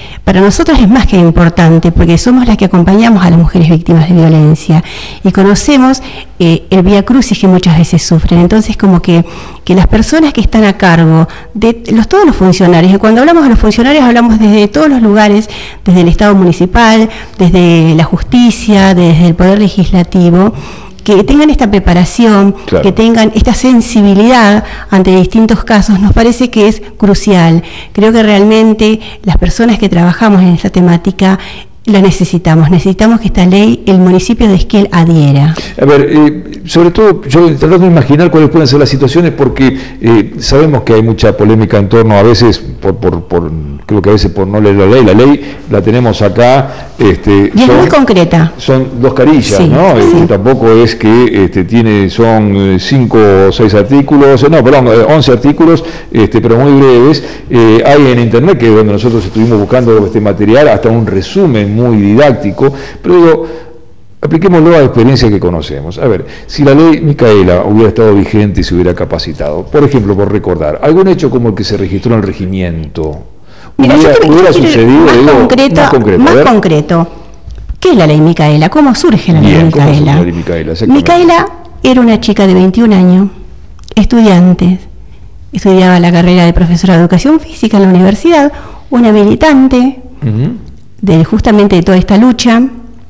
para nosotros es más que importante, porque somos las que acompañamos a las mujeres víctimas de violencia y conocemos eh, el vía crucis que muchas veces sufren. Entonces, como que, que las personas que están a cargo de los, todos los funcionarios, y cuando hablamos de los funcionarios hablamos desde todos los lugares, desde el Estado municipal, desde la justicia, desde el Poder Legislativo, que tengan esta preparación, claro, que tengan esta sensibilidad ante distintos casos, nos parece que es crucial. Creo que realmente las personas que trabajamos en esta temática la necesitamos, necesitamos que esta ley el municipio de Esquel adhiera. A ver, eh, sobre todo yo tratando de imaginar cuáles pueden ser las situaciones, porque eh, sabemos que hay mucha polémica en torno a veces, por, por, por creo que a veces por no leer la ley, la ley la tenemos acá. Este, y es son, muy concreta. Son dos carillas, sí, ¿no? Sí. Este, tampoco es que este, tiene, son cinco o seis artículos, no, perdón, once artículos, este, pero muy breves. Eh, hay en internet, que es donde nosotros estuvimos buscando este material, hasta un resumen muy didáctico, pero digo, apliquémoslo a la experiencia que conocemos. A ver, si la ley Micaela hubiera estado vigente y se hubiera capacitado, por ejemplo, por recordar, algún hecho como el que se registró en el regimiento, Mira, hubiera, yo hubiera sucedido, más, digo, concreto, más concreto. Más concreto. ¿Qué es la ley Micaela? ¿Cómo surge la Bien, ley Micaela? ¿cómo surge la ley Micaela? Micaela era una chica de veintiún años, estudiante, estudiaba la carrera de profesora de educación física en la universidad, una militante, uh-huh, de justamente de toda esta lucha.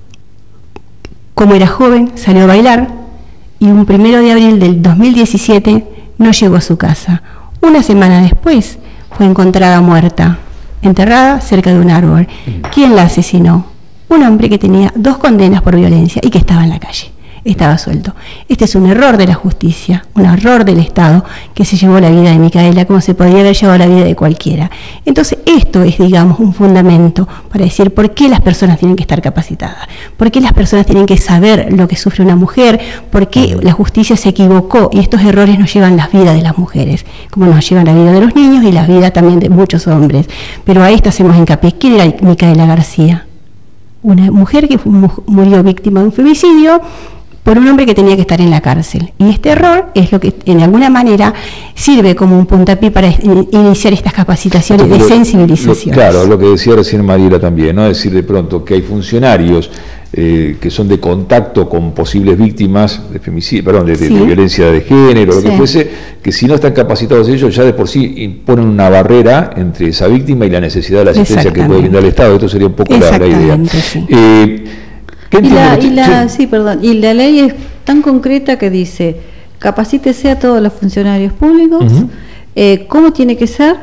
Como era joven, salió a bailar y un primero de abril del dos mil diecisiete no llegó a su casa. Una semana después fue encontrada muerta, enterrada cerca de un árbol. ¿Quién la asesinó? Un hombre que tenía dos condenas por violencia y que estaba en la calle. Estaba suelto. Este es un error de la justicia, un error del Estado que se llevó la vida de Micaela como se podría haber llevado la vida de cualquiera. Entonces esto es, digamos, un fundamento para decir por qué las personas tienen que estar capacitadas, por qué las personas tienen que saber lo que sufre una mujer, por qué la justicia se equivocó y estos errores nos llevan las vidas de las mujeres, como nos llevan la vida de los niños y la vida también de muchos hombres. Pero a esto hacemos hincapié. ¿Quién era Micaela García? Una mujer que murió víctima de un femicidio por un hombre que tenía que estar en la cárcel. Y este error es lo que, en alguna manera, sirve como un puntapié para in iniciar estas capacitaciones de sensibilización. Claro, lo que decía recién Mariela también, ¿no? Es decir, de pronto que hay funcionarios eh, que son de contacto con posibles víctimas de femicidio, perdón, de, de, sí, de violencia de género, sí, lo que fuese, que si no están capacitados ellos, ya de por sí imponen una barrera entre esa víctima y la necesidad de la asistencia que puede brindar el Estado. Esto sería un poco la, la idea. Sí. Eh, Y la, y la, sí, perdón, y la ley es tan concreta que dice, capacítese a todos los funcionarios públicos, uh-huh, eh, cómo tiene que ser,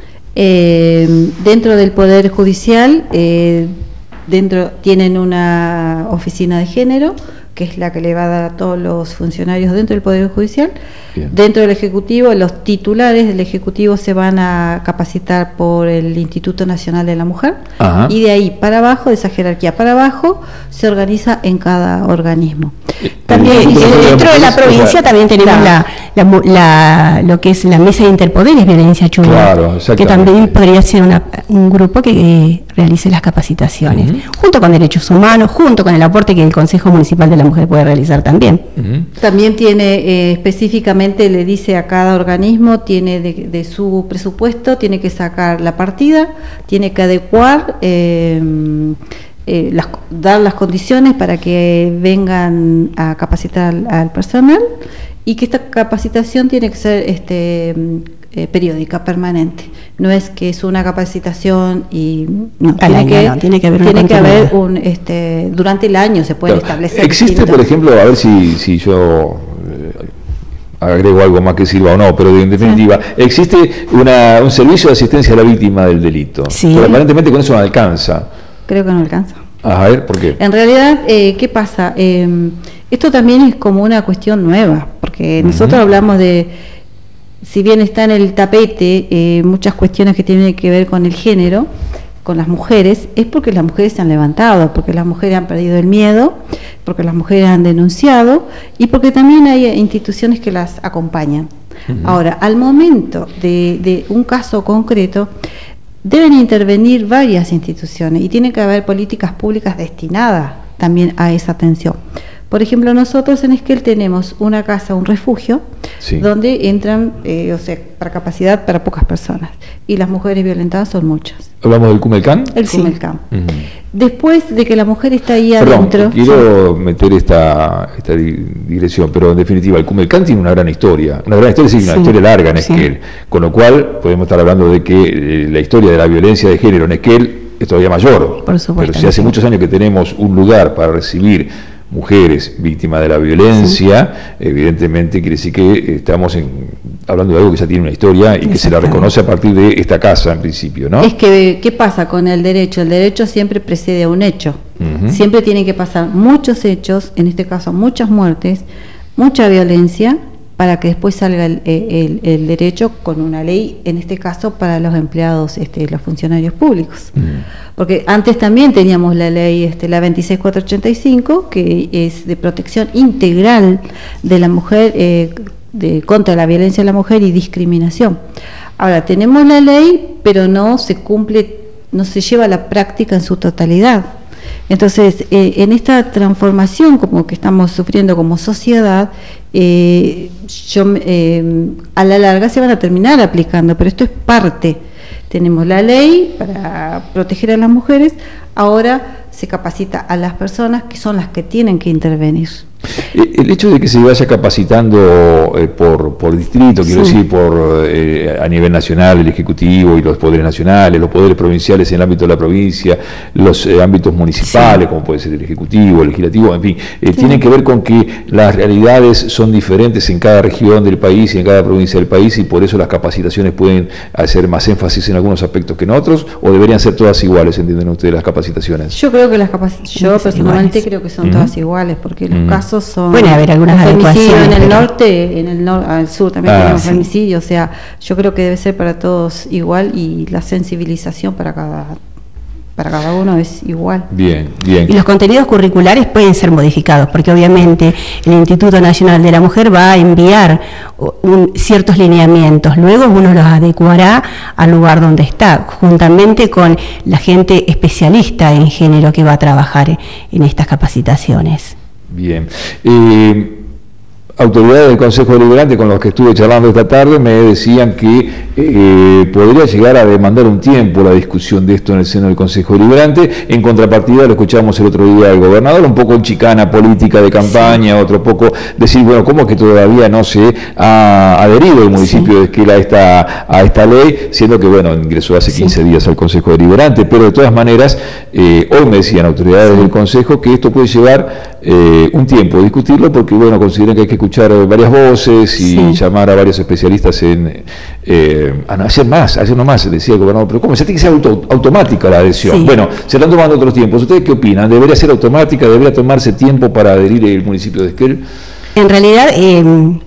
eh, dentro del Poder Judicial, eh, dentro tienen una oficina de género, que es la que le va a dar a todos los funcionarios dentro del Poder Judicial. Bien. Dentro del Ejecutivo, los titulares del Ejecutivo se van a capacitar por el Instituto Nacional de la Mujer. Ajá. Y de ahí para abajo, de esa jerarquía para abajo, se organiza en cada organismo. También y dentro de la provincia también tenemos la, la, la, lo que es la Mesa de Interpoderes Violencia Chula, claro, que también podría ser una, un grupo que eh, realice las capacitaciones, uh-huh, junto con Derechos Humanos, junto con el aporte que el Consejo Municipal de la Mujer puede realizar también. Uh-huh. También tiene eh, específicamente, le dice a cada organismo, tiene de, de su presupuesto, tiene que sacar la partida, tiene que adecuar, eh, eh, las, dar las condiciones para que vengan a capacitar al, al personal, y que esta capacitación tiene que ser este eh, periódica, permanente. No es que es una capacitación y no, tiene, año, que, no tiene que haber, tiene que haber un este durante el año se pueden claro. establecer. Existe, distintos. Por ejemplo, a ver si, si yo eh, agrego algo más que sirva o no, pero en definitiva, sí, existe una, un servicio de asistencia a la víctima del delito. Sí. Pero aparentemente con eso no alcanza. Creo que no alcanza. A ver, ¿por qué? En realidad, eh, ¿qué pasa? Eh, esto también es como una cuestión nueva, porque uh-huh, nosotros hablamos de, si bien está en el tapete eh, muchas cuestiones que tienen que ver con el género, con las mujeres, es porque las mujeres se han levantado, porque las mujeres han perdido el miedo, porque las mujeres han denunciado y porque también hay instituciones que las acompañan. Uh-huh. Ahora, al momento de, de un caso concreto, deben intervenir varias instituciones y tiene que haber políticas públicas destinadas también a esa atención. Por ejemplo, nosotros en Esquel tenemos una casa, un refugio, sí. donde entran, eh, o sea, para capacidad para pocas personas. Y las mujeres violentadas son muchas. ¿Hablamos del Cumelcán? El Sí. Cumelcán. Uh-huh. Después de que la mujer está ahí Perdón, adentro... quiero meter esta, esta dirección, pero en definitiva, el Cumelcán tiene una gran historia, una gran historia, sí, una Sí. historia larga en Sí. Esquel, con lo cual podemos estar hablando de que eh, la historia de la violencia de género en Esquel es todavía mayor. Por supuesto. Pero si hace Sí. muchos años que tenemos un lugar para recibir mujeres víctimas de la violencia, sí. evidentemente quiere decir que estamos en, hablando de algo que ya tiene una historia y que se la reconoce a partir de esta casa en principio, ¿no? Es que, ¿qué pasa con el derecho? El derecho siempre precede a un hecho. Uh-huh. Siempre tienen que pasar muchos hechos, en este caso muchas muertes, mucha violencia, para que después salga el, el, el derecho con una ley, en este caso para los empleados, este, los funcionarios públicos. Uh-huh. Porque antes también teníamos la ley, este, la veintiséis mil cuatrocientos ochenta y cinco, que es de protección integral de la mujer, eh, de, contra la violencia de la mujer y discriminación. Ahora, tenemos la ley, pero no se cumple, no se lleva a la práctica en su totalidad. Entonces, eh, en esta transformación como que estamos sufriendo como sociedad, eh, yo, eh, a la larga se van a terminar aplicando, pero esto es parte. Tenemos la ley para proteger a las mujeres, ahora se capacita a las personas que son las que tienen que intervenir. El hecho de que se vaya capacitando eh, por, por distrito, quiero sí. decir, por eh, a nivel nacional, el Ejecutivo y los poderes nacionales, los poderes provinciales en el ámbito de la provincia, los eh, ámbitos municipales, sí. como puede ser el Ejecutivo, el Legislativo, en fin, eh, sí. tienen que ver con que las realidades son diferentes en cada región del país y en cada provincia del país, y por eso las capacitaciones pueden hacer más énfasis en algunos aspectos que en otros, o deberían ser todas iguales, ¿entienden ustedes las capacitaciones? Yo creo que las capacitaciones, yo personalmente iguales. creo que son uh-huh. todas iguales, porque los uh-huh. casos son... Pueden haber algunas femicidios en el norte, en el nor al sur también ah, tenemos sí. femicidio, o sea, yo creo que debe ser para todos igual y la sensibilización para cada para cada uno es igual. Bien, bien. Y los contenidos curriculares pueden ser modificados, porque obviamente el Instituto Nacional de la Mujer va a enviar un, ciertos lineamientos, luego uno los adecuará al lugar donde está, juntamente con la gente especialista en género que va a trabajar en estas capacitaciones. Bien. Eh, autoridades del Consejo Deliberante con los que estuve charlando esta tarde me decían que eh, podría llegar a demandar un tiempo la discusión de esto en el seno del Consejo Deliberante. En contrapartida, lo escuchamos el otro día del gobernador, un poco en chicana política de campaña, sí. otro poco decir, bueno, ¿cómo es que todavía no se ha adherido el municipio sí. de Esquel a esta, a esta ley? Siendo que, bueno, ingresó hace quince sí. días al Consejo Deliberante, pero de todas maneras, eh, hoy me decían autoridades sí. del Consejo que esto puede llevar eh, un tiempo discutirlo, porque, bueno, consideran que hay que escuchar varias voces y sí. llamar a varios especialistas en eh, a no, hacer más, hacer no más, decía el gobernador, pero ¿cómo? Se tiene que ser auto, automática la adhesión. Sí. Bueno, se están tomando otros tiempos. ¿Ustedes qué opinan? ¿Debería ser automática? ¿Debería tomarse tiempo para adherir el municipio de Esquel? En realidad, eh,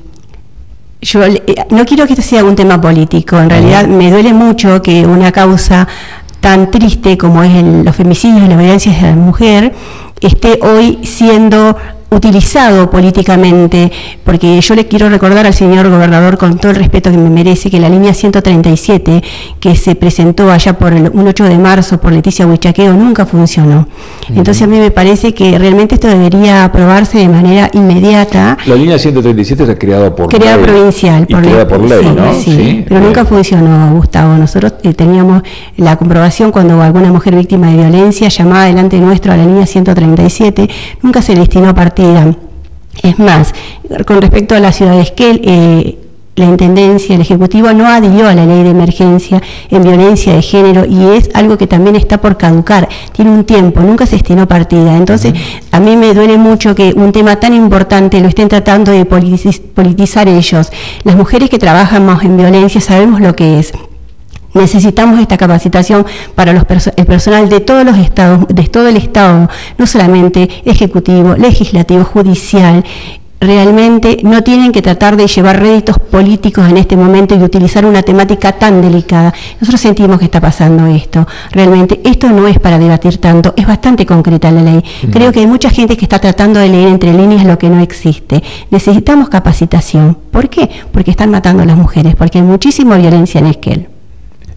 yo eh, no quiero que esto sea un tema político. En realidad, uh-huh. me duele mucho que una causa tan triste como es el, los femicidios y las violencias de la mujer esté hoy siendo utilizado políticamente, porque yo le quiero recordar al señor gobernador, con todo el respeto que me merece, que la línea ciento treinta y siete que se presentó allá por el ocho de marzo por Leticia Huichaqueo nunca funcionó. Uh-huh. Entonces a mí me parece que realmente esto debería aprobarse de manera inmediata. La línea ciento treinta y siete está creada por creada ley, provincial, y por creada por ley, sí, ¿no? Sí, sí pero bien. nunca funcionó, Gustavo. Nosotros eh, teníamos la comprobación cuando alguna mujer víctima de violencia llamaba delante nuestro a la línea ciento treinta y siete, nunca se destinó partida. Es más, con respecto a la ciudad de Esquel, eh, la Intendencia, el Ejecutivo no adhirió a la ley de emergencia en violencia de género y es algo que también está por caducar, tiene un tiempo, nunca se destinó partida. Entonces, uh-huh. a mí me duele mucho que un tema tan importante lo estén tratando de politizar ellos. Las mujeres que trabajamos en violencia sabemos lo que es. Necesitamos esta capacitación para los perso el personal de todos los estados, de todo el estado, no solamente ejecutivo, legislativo, judicial. Realmente no tienen que tratar de llevar réditos políticos en este momento y utilizar una temática tan delicada. Nosotros sentimos que está pasando esto. Realmente esto no es para debatir tanto, es bastante concreta la ley. Mm. Creo que hay mucha gente que está tratando de leer entre líneas lo que no existe. Necesitamos capacitación. ¿Por qué? Porque están matando a las mujeres, porque hay muchísima violencia en Esquel.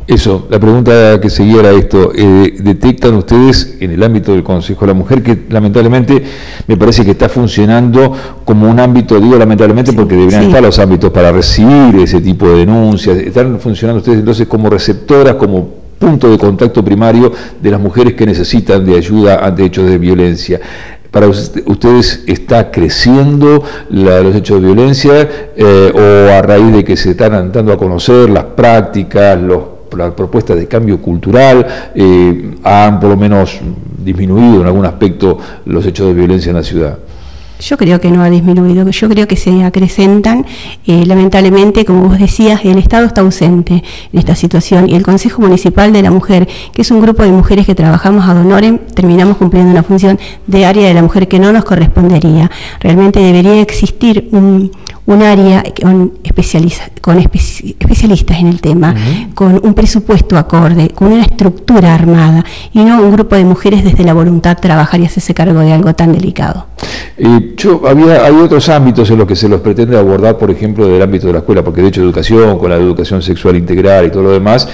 Eso, la pregunta que seguía era esto, eh, ¿detectan ustedes en el ámbito del Consejo de la Mujer que lamentablemente me parece que está funcionando como un ámbito, digo lamentablemente porque deberían sí. estar los ámbitos para recibir ese tipo de denuncias, están funcionando ustedes entonces como receptoras, como punto de contacto primario de las mujeres que necesitan de ayuda ante hechos de violencia? ¿Para ustedes está creciendo la, los hechos de violencia eh, o a raíz de que se están dando a conocer las prácticas, los las propuestas de cambio cultural, eh, han por lo menos disminuido en algún aspecto los hechos de violencia en la ciudad? Yo creo que no ha disminuido, yo creo que se acrecentan. Eh, lamentablemente, como vos decías, el Estado está ausente en esta situación y el Consejo Municipal de la Mujer, que es un grupo de mujeres que trabajamos ad honorem, terminamos cumpliendo una función de área de la mujer que no nos correspondería. Realmente debería existir un, un área con, especializa, con espe- especialistas en el tema, uh-huh. con un presupuesto acorde, con una estructura armada y no un grupo de mujeres desde la voluntad trabajar y hacerse cargo de algo tan delicado. Eh, yo, había, hay otros ámbitos en los que se los pretende abordar, por ejemplo, del ámbito de la escuela, porque de hecho educación, con la educación sexual integral y todo lo demás,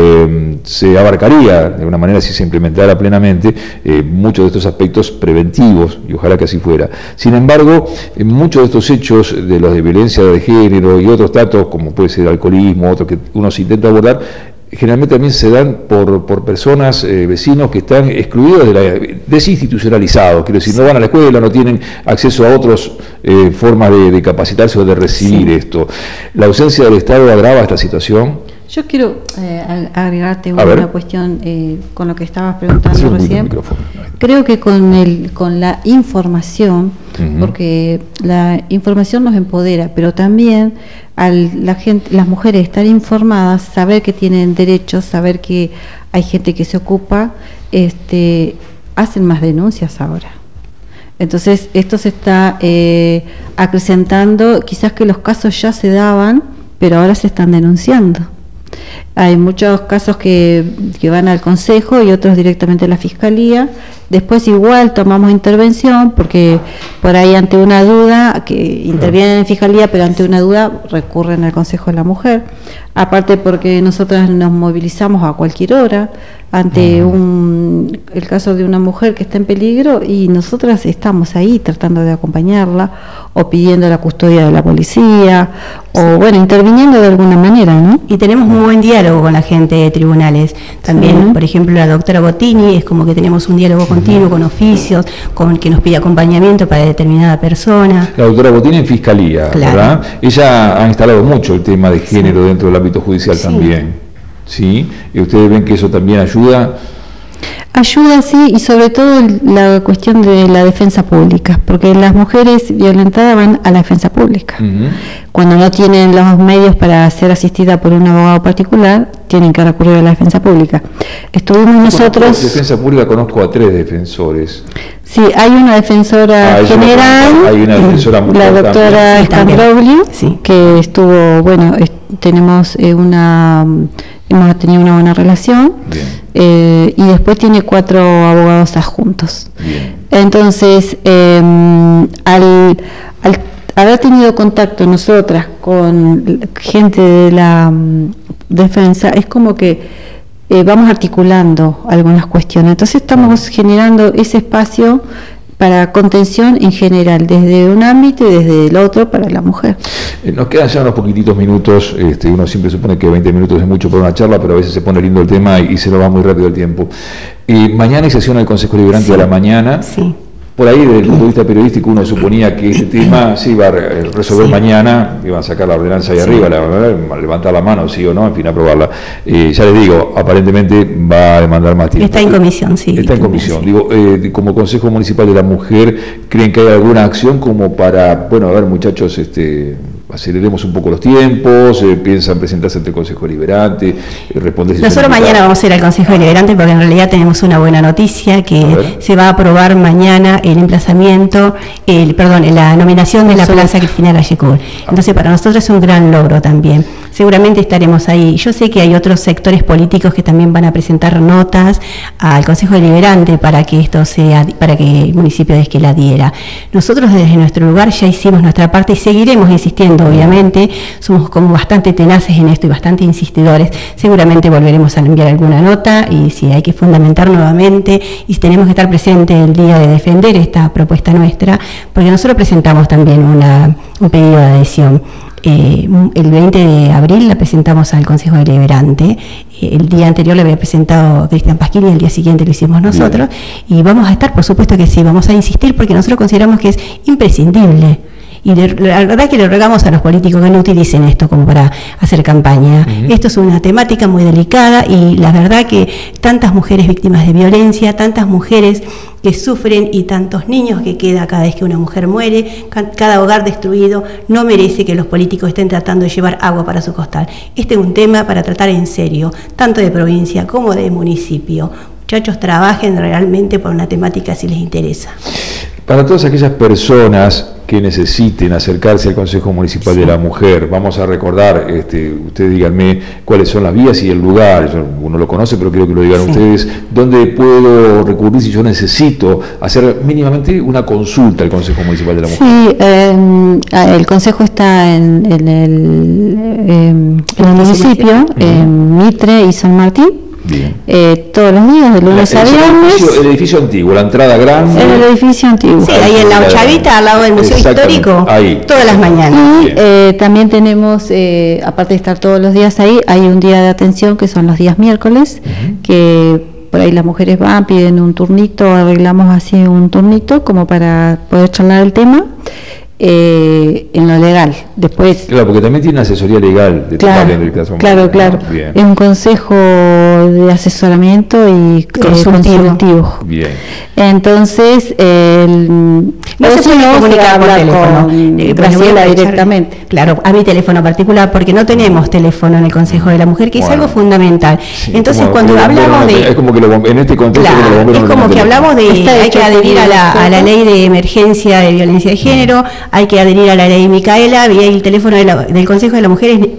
eh, se abarcaría de una manera, si se implementara plenamente, eh, muchos de estos aspectos preventivos, y ojalá que así fuera. Sin embargo, en muchos de estos hechos de los de violencia de género y otros datos, como puede ser el alcoholismo, otros que uno se intenta abordar, generalmente también se dan por, por personas, eh, vecinos que están excluidos, de la, desinstitucionalizados, quiero decir, no van a la escuela, no tienen acceso a otras eh, formas de, de capacitarse o de recibir sí. esto. ¿La ausencia del Estado agrava esta situación? Yo quiero eh, agregarte una, una cuestión eh, con lo que estabas preguntando sí, recién. Creo que con, el, con la información, uh-huh. porque la información nos empodera, pero también al la gente, las mujeres estar informadas, saber que tienen derechos, saber que hay gente que se ocupa, este, hacen más denuncias ahora. Entonces esto se está eh, acrecentando, quizás que los casos ya se daban, pero ahora se están denunciando. Hay muchos casos que, que van al Consejo y otros directamente a la Fiscalía. Después igual tomamos intervención porque por ahí ante una duda, que intervienen en Fiscalía, pero ante una duda recurren al Consejo de la Mujer. Aparte porque nosotras nos movilizamos a cualquier hora ante un, el caso de una mujer que está en peligro y nosotras estamos ahí tratando de acompañarla o pidiendo la custodia de la policía o bueno, interviniendo de alguna manera, ¿no? Y tenemos un buen diálogo con la gente de tribunales. También, sí. por ejemplo, la doctora Bottini, es como que tenemos un diálogo continuo con oficios, con que nos pide acompañamiento para determinada persona. La doctora Bottini en Fiscalía, claro. ¿verdad? Ella ha instalado mucho el tema de género sí. dentro del ámbito judicial sí. también. ¿Sí? ¿Y ustedes ven que eso también ayuda? Ayuda, sí, y sobre todo la cuestión de la defensa pública, porque las mujeres violentadas van a la defensa pública. Uh-huh. Cuando no tienen los medios para ser asistidas por un abogado particular, tienen que recurrir a la defensa pública. Estuvimos nosotros... Bueno, defensa pública conozco a tres defensores. Sí, hay una defensora ah, general, una, hay una defensora la doctora Scandrobli, sí. que estuvo, bueno, es, tenemos eh, una... hemos tenido una buena relación eh, y después tiene cuatro abogados adjuntos. Bien. Entonces, eh, al, al haber tenido contacto nosotras con gente de la um, defensa, es como que eh, vamos articulando algunas cuestiones. Entonces estamos generando ese espacio para contención en general, desde un ámbito y desde el otro para la mujer. Eh, nos quedan ya unos poquititos minutos, este, uno siempre supone que veinte minutos es mucho para una charla, pero a veces se pone lindo el tema y, y se nos va muy rápido el tiempo. Eh, mañana hay sesión del Consejo Deliberante sí. de la mañana. Sí. Por ahí, desde el punto de vista periodístico, uno suponía que este tema se iba a resolver sí. mañana, iban a sacar la ordenanza ahí sí. arriba, la, levantar la mano, sí o no, en fin, aprobarla. Eh, ya les digo, aparentemente va a demandar más tiempo. Está en comisión, sí. Está en comisión. Sí. Digo, eh, como Consejo Municipal de la Mujer, ¿creen que hay alguna acción como para, bueno, a ver, muchachos, este... aceleremos un poco los tiempos, eh, piensan presentarse ante el Consejo Deliberante, eh, responder... Nosotros mañana vamos a ir al Consejo Deliberante porque en realidad tenemos una buena noticia, que se va a aprobar mañana el emplazamiento, el perdón, la nominación de la Plaza Cristina Gallecur. Entonces para nosotros es un gran logro también. seguramente estaremos ahí. Yo sé que hay otros sectores políticos que también van a presentar notas al Consejo Deliberante para que esto sea, para que el municipio de Esquel adhiera. Nosotros desde nuestro lugar ya hicimos nuestra parte y seguiremos insistiendo, obviamente, somos como bastante tenaces en esto y bastante insistidores. Seguramente volveremos a enviar alguna nota y si hay que fundamentar nuevamente y si tenemos que estar presentes el día de defender esta propuesta nuestra, porque nosotros presentamos también una, un pedido de adhesión. Eh, el veinte de abril la presentamos al Consejo Deliberante, eh, el día anterior le había presentado Cristian Pasquini y el día siguiente lo hicimos nosotros. Bien. Y vamos a estar, por supuesto que sí, vamos a insistir porque nosotros consideramos que es imprescindible. Y le, la verdad que le rogamos a los políticos que no utilicen esto como para hacer campaña. Uh-huh. Esto es una temática muy delicada y la verdad que tantas mujeres víctimas de violencia, tantas mujeres que sufren y tantos niños que queda cada vez que una mujer muere, cada hogar destruido, no merece que los políticos estén tratando de llevar agua para su costal. Este es un tema para tratar en serio, tanto de provincia como de municipio. Muchachos, trabajen realmente por una temática si les interesa. Para todas aquellas personas que necesiten acercarse al Consejo Municipal sí. de la Mujer, vamos a recordar, este, ustedes díganme cuáles son las vías y el lugar, yo, uno lo conoce, pero quiero que lo digan sí. ustedes, ¿dónde puedo recurrir si yo necesito hacer mínimamente una consulta al Consejo Municipal de la Mujer? Sí, eh, el Consejo está en, en, el, eh, en el municipio, uh-huh. en Mitre y San Martín. Bien. Eh, todos los días, de lunes a viernes. Edificio, el edificio antiguo, la entrada grande. En el edificio antiguo. Sí, ahí en la Ochavita, al lado del Museo Histórico, ahí. Todas las mañanas. Y eh, también tenemos, eh, aparte de estar todos los días ahí, hay un día de atención que son los días miércoles, uh-huh. que por ahí las mujeres van, piden un turnito, arreglamos así un turnito como para poder charlar el tema. Eh, en lo legal, después claro, porque también tiene una asesoría legal de claro, en el caso claro, claro. Bien. Es un consejo de asesoramiento y consultivo, eh, consultivo. Bien. Entonces el, no se puede comunicar por teléfono con eh, Graciela directamente, claro, a mi teléfono particular, porque no tenemos teléfono en el Consejo de la Mujer, que bueno. es algo fundamental. Sí, entonces como, cuando como, hablamos bueno, de es como que lo, en este contexto claro, que es como que teléfono. hablamos de Está hay que adherir a la, a la ley de emergencia de violencia de género, mm. hay que adherir a la ley Micaela, y el teléfono de la, del Consejo de la Mujer es,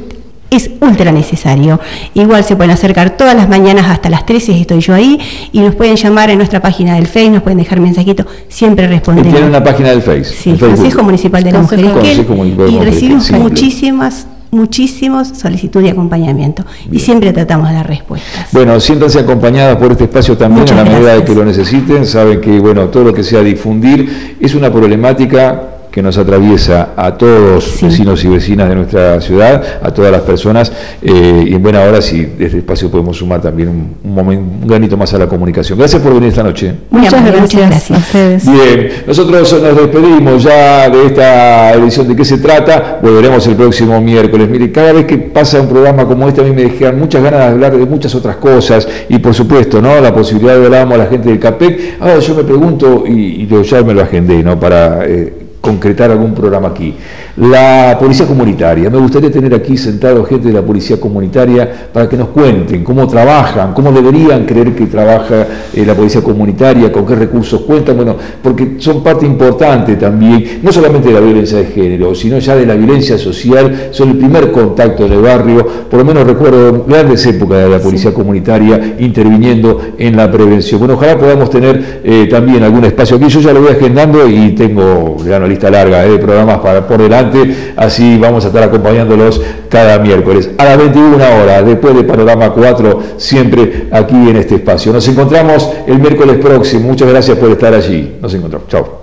es ultra necesario. Igual se pueden acercar todas las mañanas hasta las trece, estoy yo ahí, y nos pueden llamar en nuestra página del Face, nos pueden dejar mensajitos, siempre respondemos. ¿Tienen una página del Face? Sí, Consejo Municipal de la Mujer Esquel, y recibimos sí, muchísimas muchísimos solicitud de acompañamiento. Bien. Y siempre tratamos de dar respuestas. Bueno, siéntanse acompañadas por este espacio también. Muchas a la medida de que lo necesiten. Saben que bueno, todo lo que sea difundir es una problemática que nos atraviesa a todos sí. vecinos y vecinas de nuestra ciudad, a todas las personas, eh, y en buena hora si desde este espacio podemos sumar también un, un, momento, un granito más a la comunicación. Gracias por venir esta noche. Muchas gracias, muchas gracias a ustedes. Bien, nosotros nos despedimos ya de esta edición de ¿Qué se trata? Volveremos el próximo miércoles. Mire, cada vez que pasa un programa como este a mí me dejan muchas ganas de hablar de muchas otras cosas y por supuesto, ¿no? La posibilidad de hablar a la gente del CAPEC. Ahora yo me pregunto, y, y yo ya me lo agendé, ¿no? Para eh, concretar algún programa aquí. La policía comunitaria, me gustaría tener aquí sentado gente de la policía comunitaria para que nos cuenten cómo trabajan, cómo deberían creer que trabaja eh, la policía comunitaria, con qué recursos cuentan, bueno, porque son parte importante también, no solamente de la violencia de género, sino ya de la violencia social, son el primer contacto en el barrio, por lo menos recuerdo grandes épocas de la policía sí. comunitaria interviniendo en la prevención. Bueno, ojalá podamos tener eh, también algún espacio aquí, yo ya lo voy agendando y tengo ya una lista larga eh, de programas para, por delante, así vamos a estar acompañándolos cada miércoles a las veintiuna horas, después de Panorama cuatro, siempre aquí en este espacio. Nos encontramos el miércoles próximo, muchas gracias por estar allí, nos encontramos, chao.